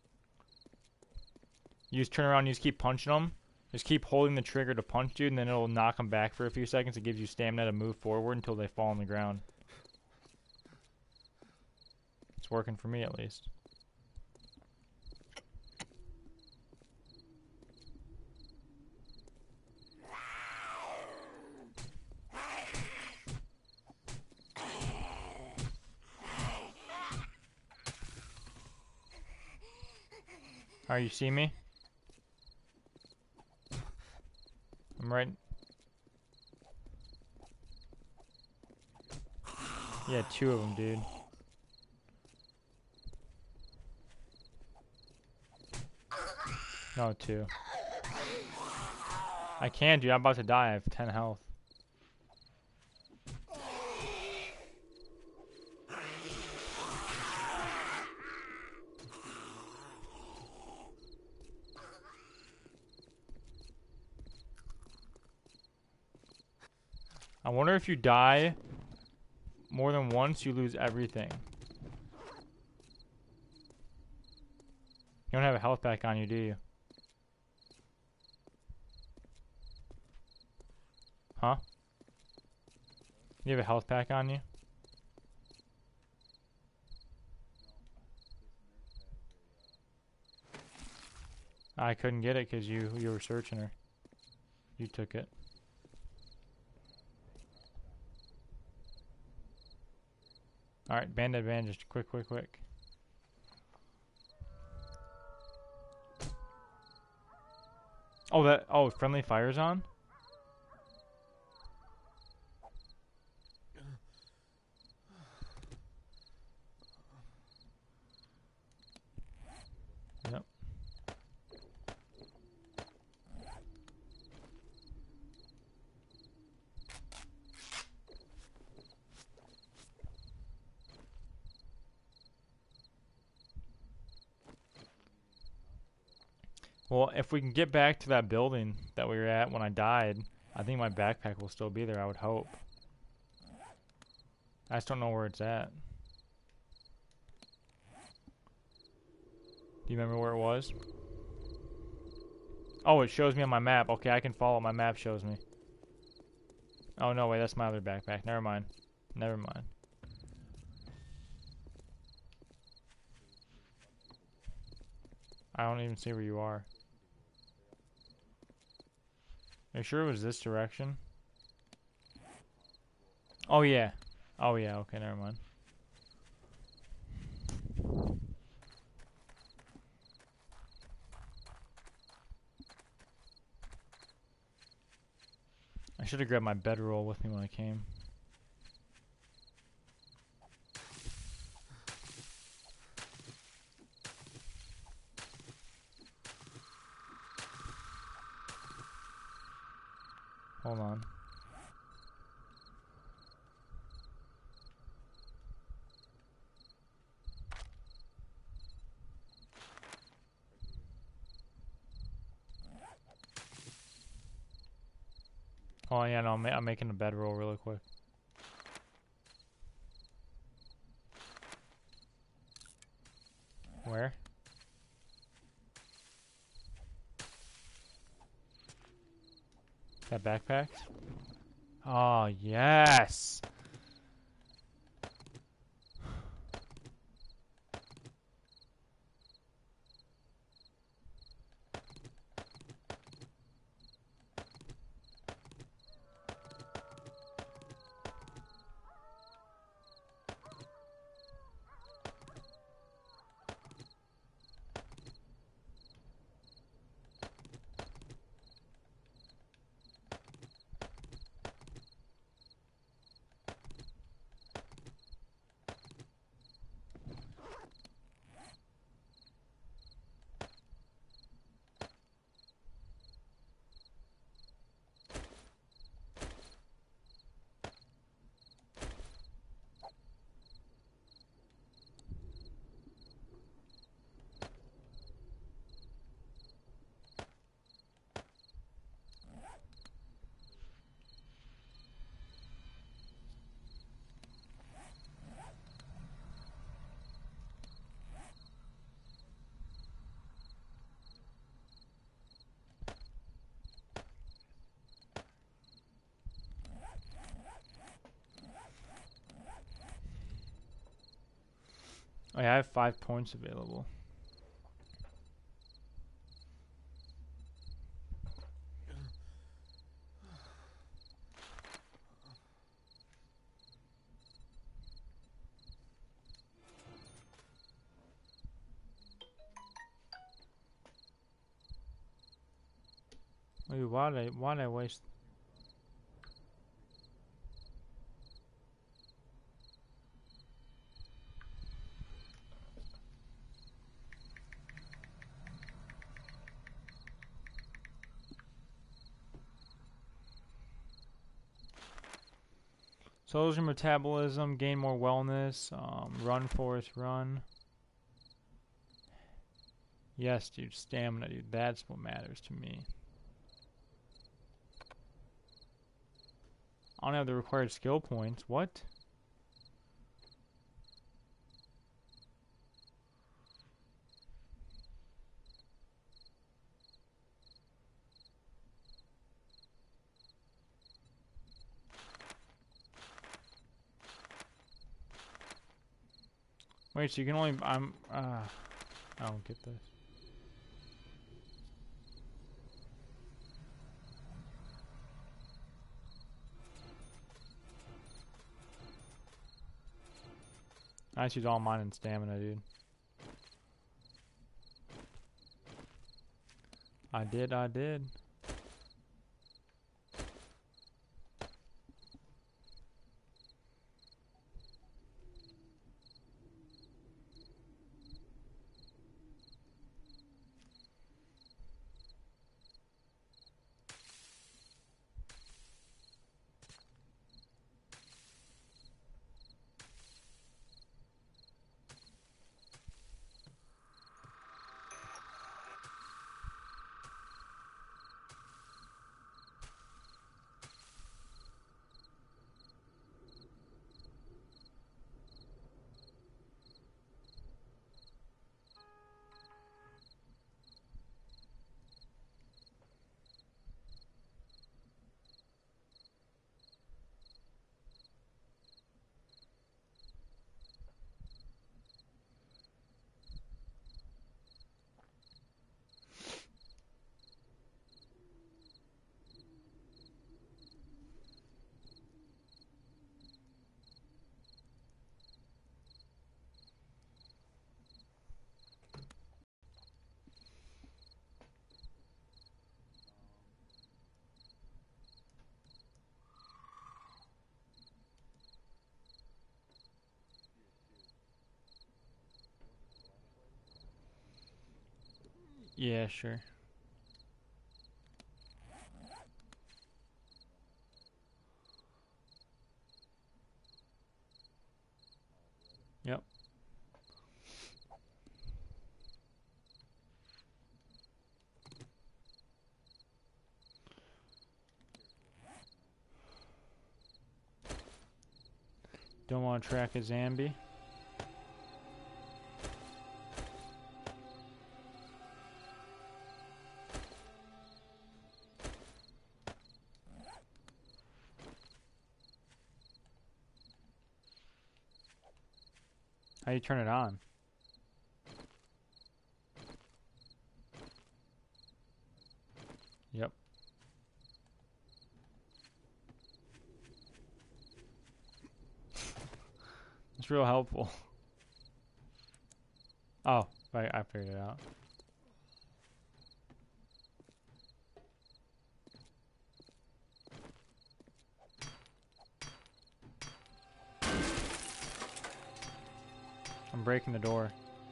You just turn around and you just keep punching them. Just keep holding the trigger to punch, dude, and then it'll knock them back for a few seconds. It gives you stamina to move forward until they fall on the ground. It's working for me, at least. Alright, you see me? I'm right. Yeah, two of them, dude. No, two. I can't, dude. I'm about to die. I have ten health. I wonder if you die more than once, you lose everything. You don't have a health pack on you, do you? Huh? You have a health pack on you? I couldn't get it because you you were searching her. You took it. Alright, bandit bandage. Quick, quick, quick. Oh, that. Oh, friendly fire's on? Yep. Well, if we can get back to that building that we were at when I died, I think my backpack will still be there, I would hope. I just don't know where it's at. Do you remember where it was? Oh, it shows me on my map. Okay, I can follow. My map shows me. Oh, no, wait, that's my other backpack. Never mind. Never mind. I don't even see where you are. Are you sure it was this direction? Oh, yeah. Oh, yeah, okay, never mind. I should have grabbed my bedroll with me when I came. Hold on. Oh yeah, no, I'm, ma I'm making a bedroll really quick. Where? That backpack? Oh, yes! Oh, yeah, I have five points available. Wait, why did I, why did I waste? Soldier metabolism, gain more wellness, um, run forest run. Yes, dude, stamina, dude, that's what matters to me. I don't have the required skill points. What? Wait, so you can only, I'm, uh, I don't get this. I just use all mine in stamina, dude. I did, I did. Yeah, sure. Yep. Don't want to track a zombie. How do you turn it on? Yep. It's real helpful. Oh, I, I figured it out. I'm breaking the door.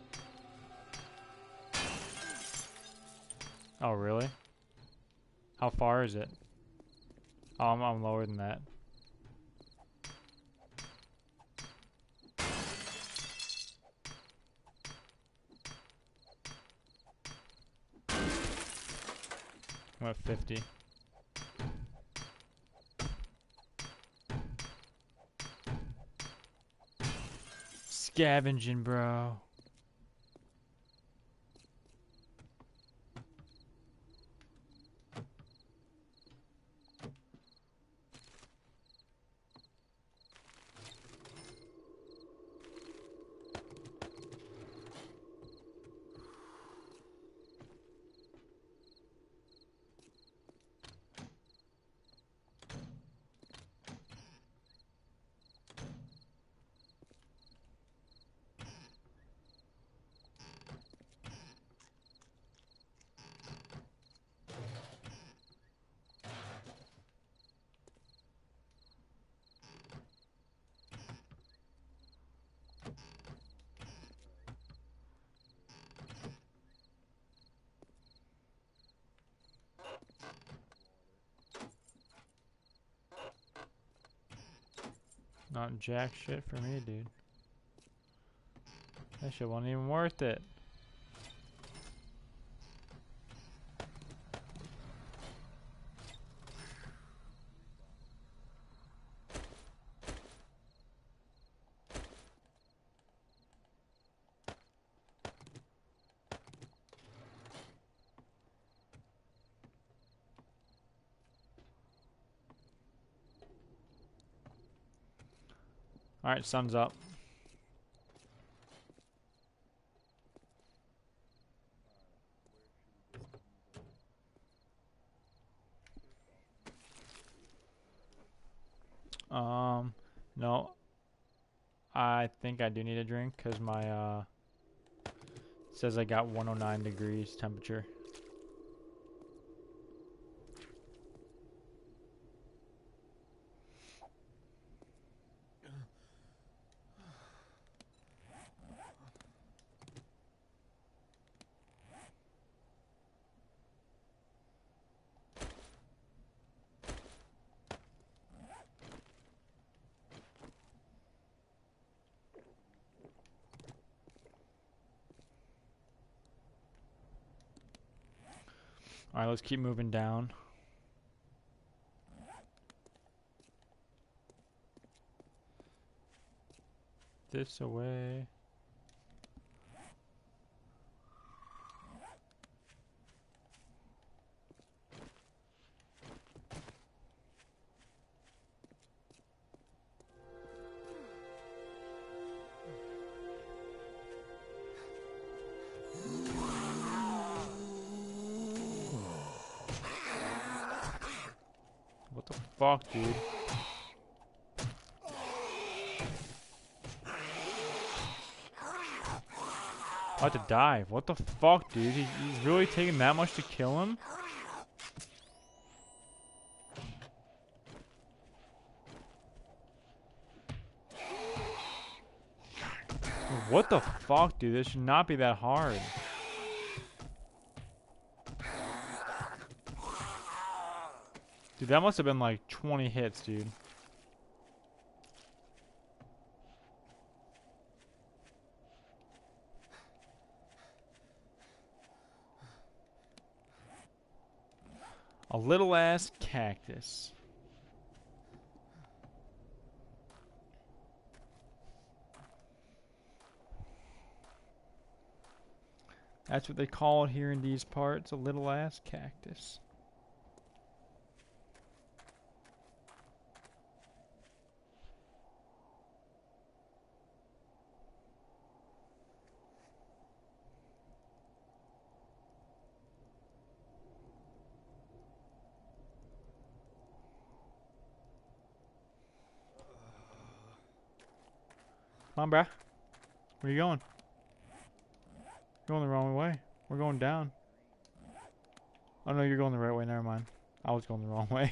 Oh, really? How far is it? Oh, I'm, I'm lower than that. I'm at fifty. Scavenging, bro. Not jack shit for me, dude. That shit wasn't even worth it. Alright, sun's up. Um, no. I think I do need a drink because my, uh, says I got one oh nine degrees temperature. Alright, let's keep moving down. This away. What the fuck, dude? About to die. What the fuck, dude? He, he's really taking that much to kill him? What the fuck, dude? This should not be that hard. Dude, that must have been like twenty hits, dude. A little ass cactus. That's what they call it here in these parts, a little ass cactus. Come on, bruh. Where you going? You're going the wrong way. We're going down. Oh no, you're going the right way. Never mind. I was going the wrong way.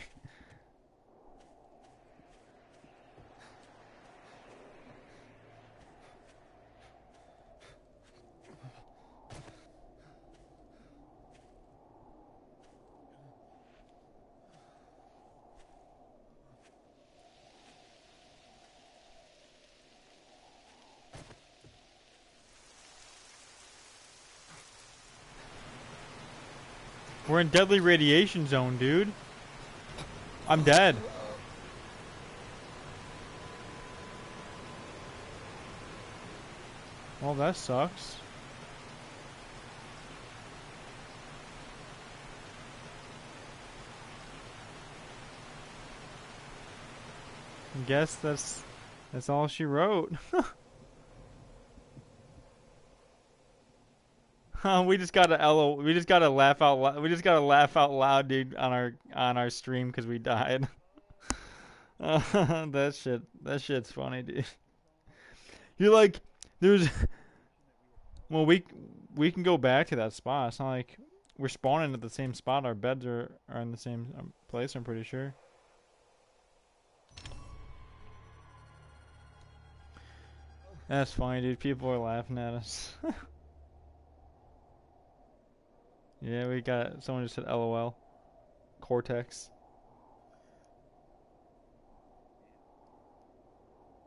We're in deadly radiation zone, dude. I'm dead. Well, that sucks. I guess that's that's all she wrote. we just gotta L we just gotta laugh out loud. We just gotta laugh out loud, dude, on our on our stream because we died. uh, that shit, that shit's funny, dude. You're like, there's. Well, we we can go back to that spot. It's not like we're spawning at the same spot. Our beds are are in the same place. I'm pretty sure. That's funny, dude. People are laughing at us. Yeah, we got someone just said L O L. Cortex.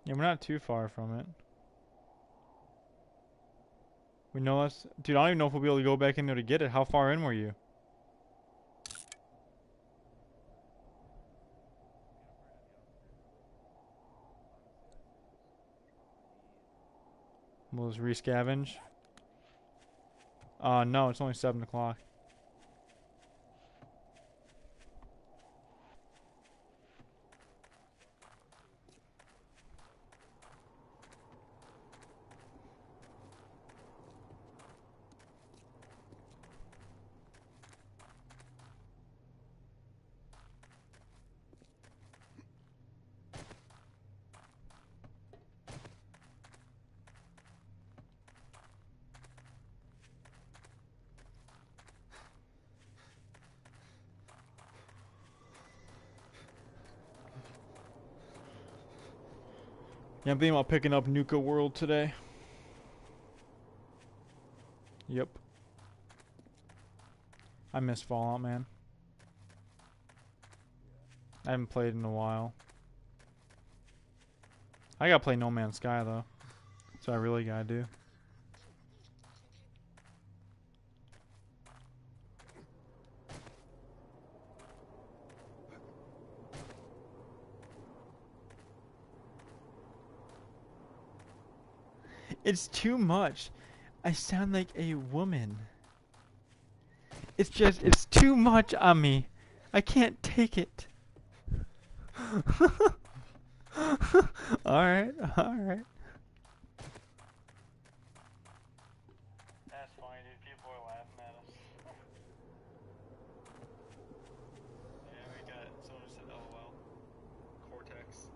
Yeah, we're not too far from it. We know us. Dude, I don't even know if we'll be able to go back in there to get it. How far in were you? We'll just re-scavenge. Uh, no, it's only seven o'clock. Yeah, I'm thinking about picking up Nuka World today. Yep. I miss Fallout, man. I haven't played in a while. I gotta play No Man's Sky, though. That's what I really gotta do. It's too much. I sound like a woman. It's just, it's too much on me. I can't take it. Alright, alright. That's funny, dude. People are laughing at us. Yeah, we got someone who said L O L. Cortex.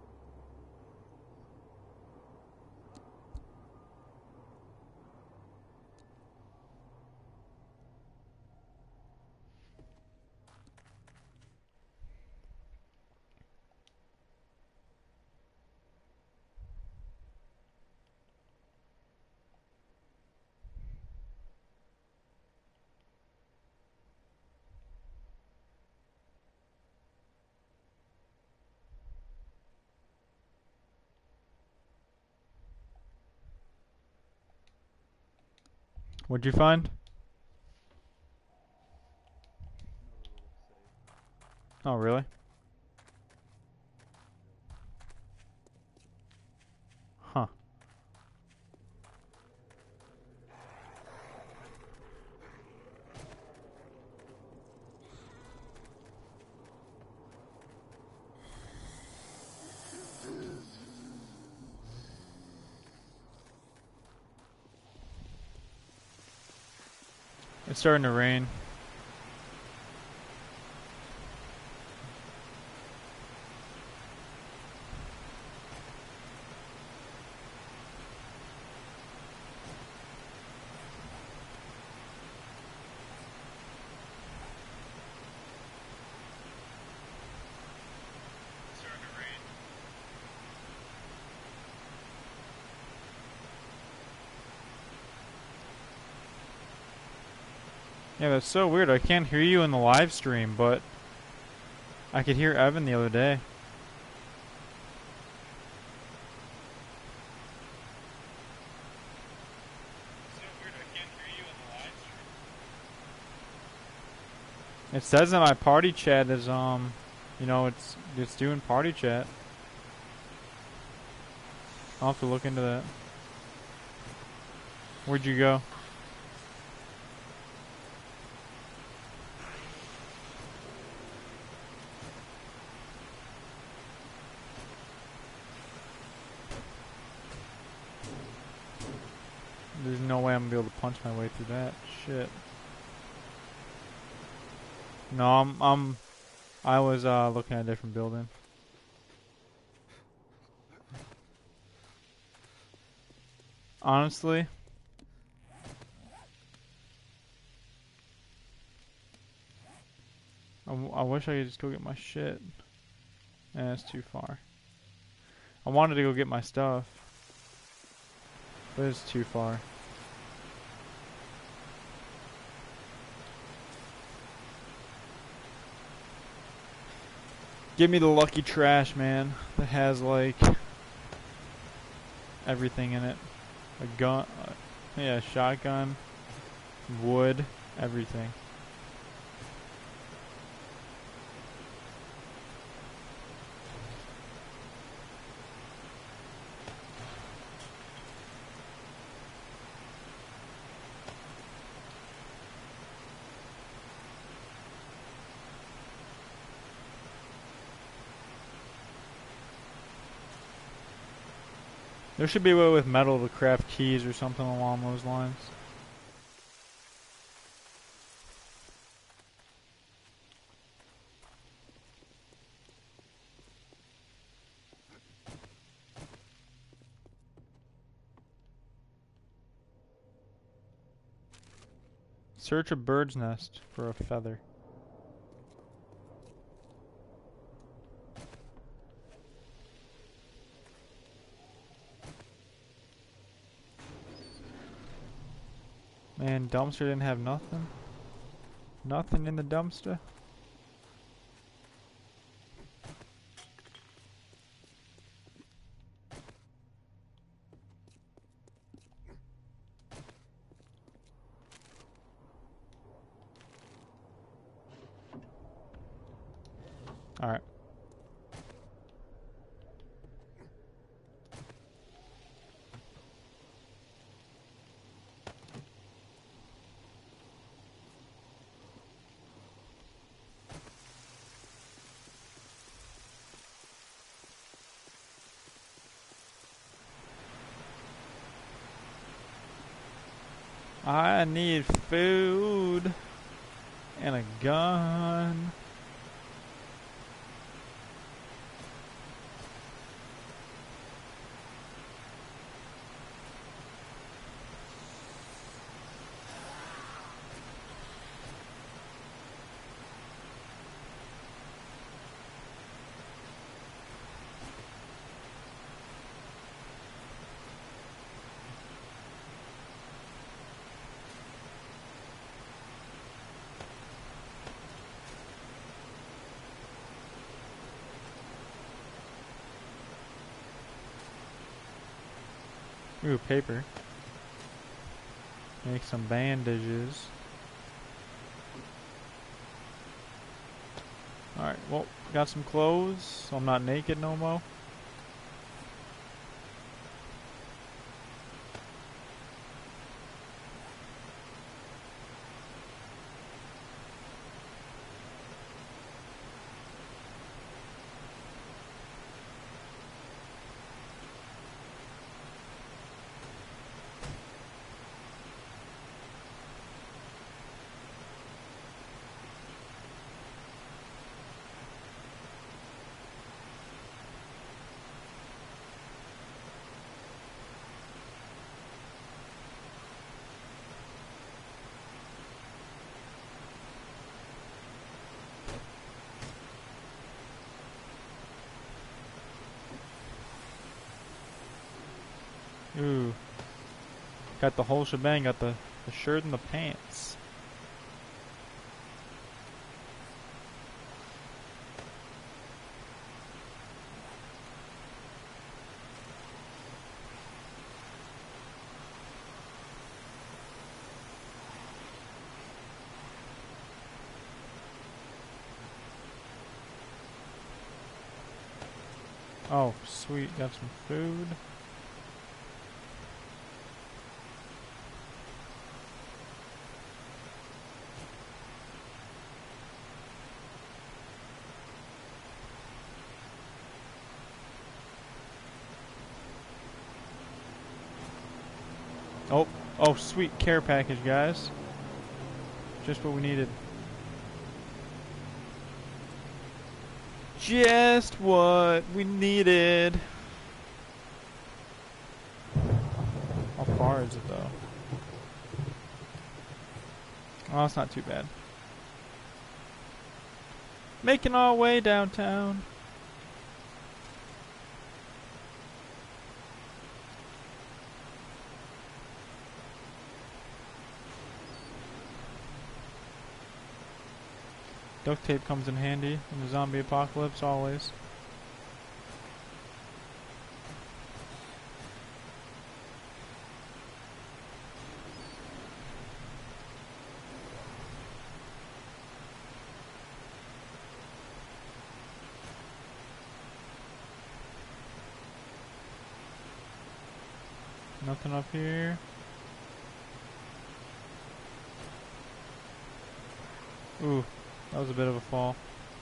What'd you find? Oh, really? Huh. It's starting to rain. Yeah, that's so weird. I can't hear you in the live stream, but I could hear Evan the other day. So weird. I can't hear you in the live stream. It says that my party chat is um, you know, it's it's doing party chat. I'll have to look into that. Where'd you go? There's no way I'm gonna be able to punch my way through that. Shit. No, I'm, I'm, I was uh, looking at a different building. Honestly, I, w I wish I could just go get my shit. Eh, it's too far. I wanted to go get my stuff, but it's too far. Give me the lucky trash, man, that has like everything in it. A gun, uh, yeah, shotgun, wood, everything. There should be a way with metal to craft keys or something along those lines. Search a bird's nest for a feather. Man, dumpster didn't have nothing. Nothing in the dumpster. Alright. I need food and a gun. Ooh, paper. Make some bandages. Alright, well, got some clothes, so I'm not naked no more. Ooh. Got the whole shebang, got the, the shirt and the pants. Oh, sweet, got some food. Oh, oh, sweet care package, guys. Just what we needed. Just what we needed. How far is it, though? Oh, it's not too bad. Making our way downtown. Duct tape comes in handy in the zombie apocalypse, always. Nothing up here. Ooh, that was a bit of a fall.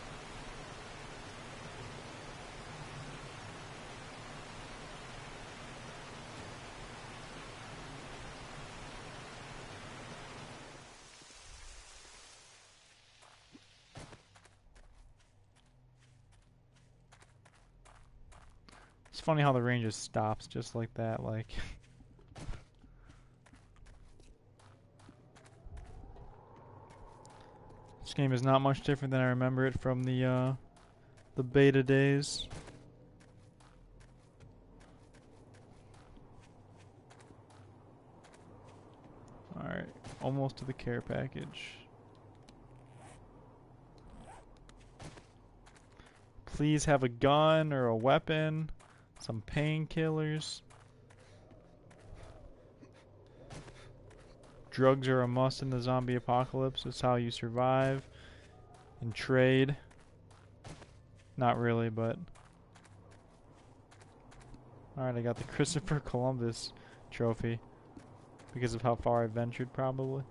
It's funny how the rain just stops just like that, like. This game is not much different than I remember it from the uh, the beta days. Alright, almost to the care package. Please have a gun or a weapon, some painkillers. Drugs are a must in the zombie apocalypse. It's how you survive and trade. Not really, but... Alright, I got the Christopher Columbus trophy. Because of how far I ventured, probably.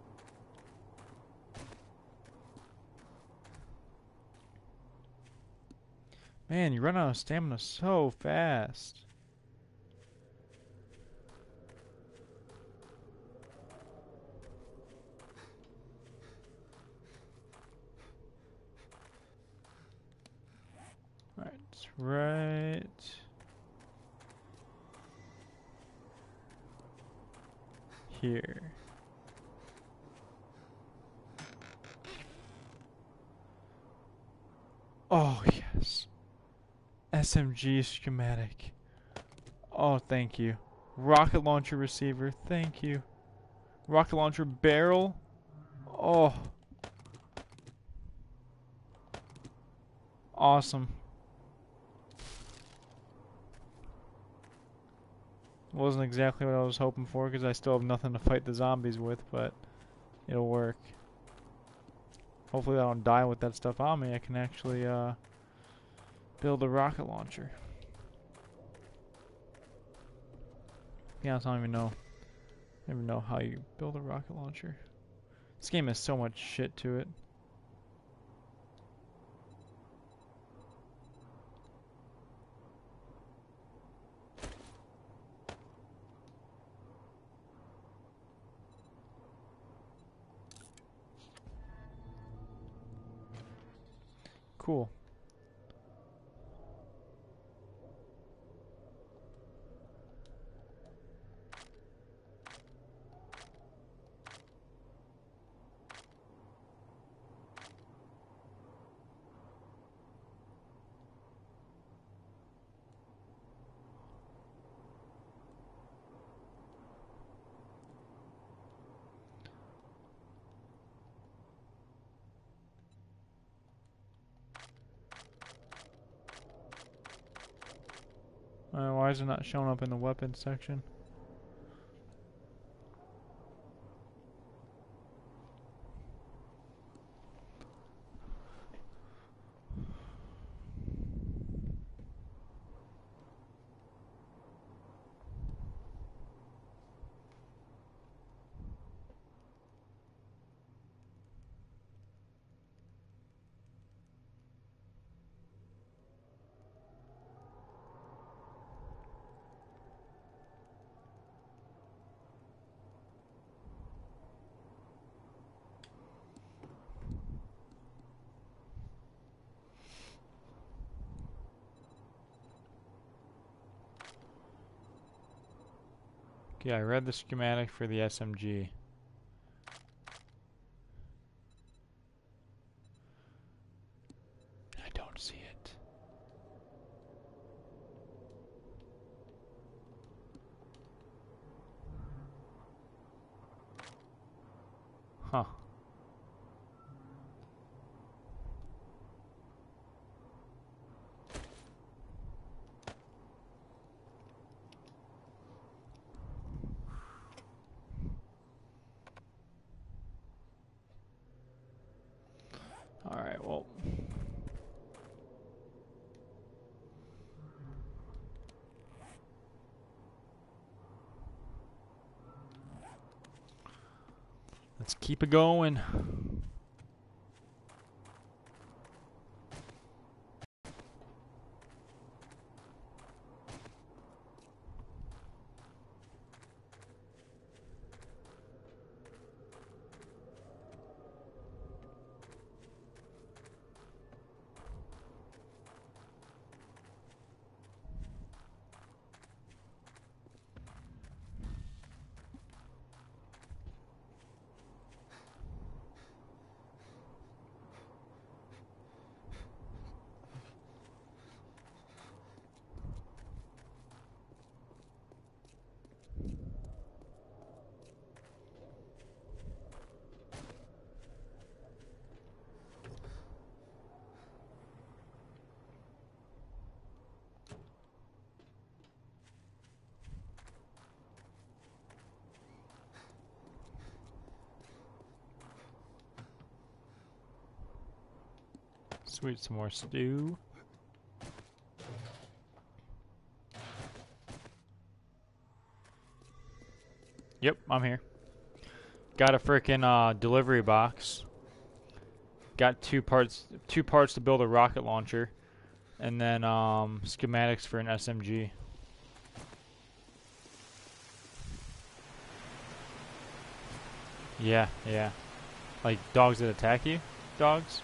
Man, you run out of stamina so fast. Alright, right here. Oh, yes. S M G schematic. Oh, thank you. Rocket launcher receiver. Thank you. Rocket launcher barrel. Oh. Awesome. Wasn't exactly what I was hoping for because I still have nothing to fight the zombies with, but it'll work. Hopefully I don't die with that stuff on me. I can actually uh, build a rocket launcher. Yeah, I don't even know. I don't even know how you build a rocket launcher. This game has so much shit to it. Cool. Uh, why is it not showing up in the weapons section? Okay, I read the schematic for the S M G. I don't see it. Huh. Alright, well. Let's keep it going. Sweet, some more stew. Yep, I'm here. Got a frickin' uh, delivery box. Got two parts, two parts to build a rocket launcher, and then um, schematics for an S M G. Yeah, yeah. Like dogs that attack you? Dogs?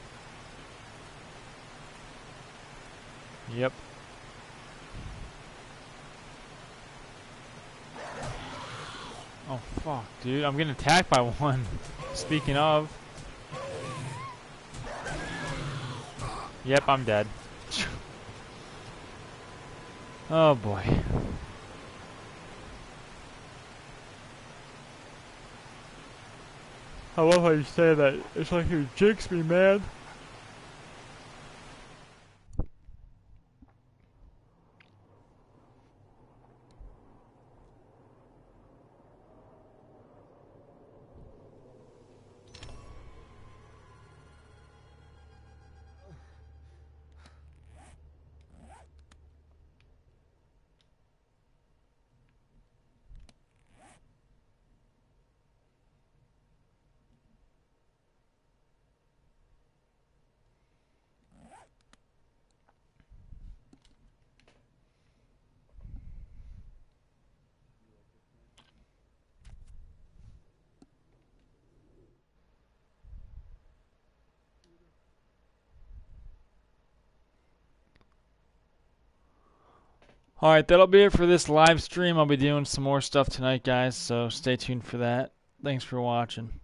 Yep. Oh fuck, dude. I'm getting attacked by one. Speaking of. Yep, I'm dead. Oh boy. I love how you say that. It's like you jinxed me, man. Alright, that'll be it for this live stream. I'll be doing some more stuff tonight, guys, so stay tuned for that. Thanks for watching.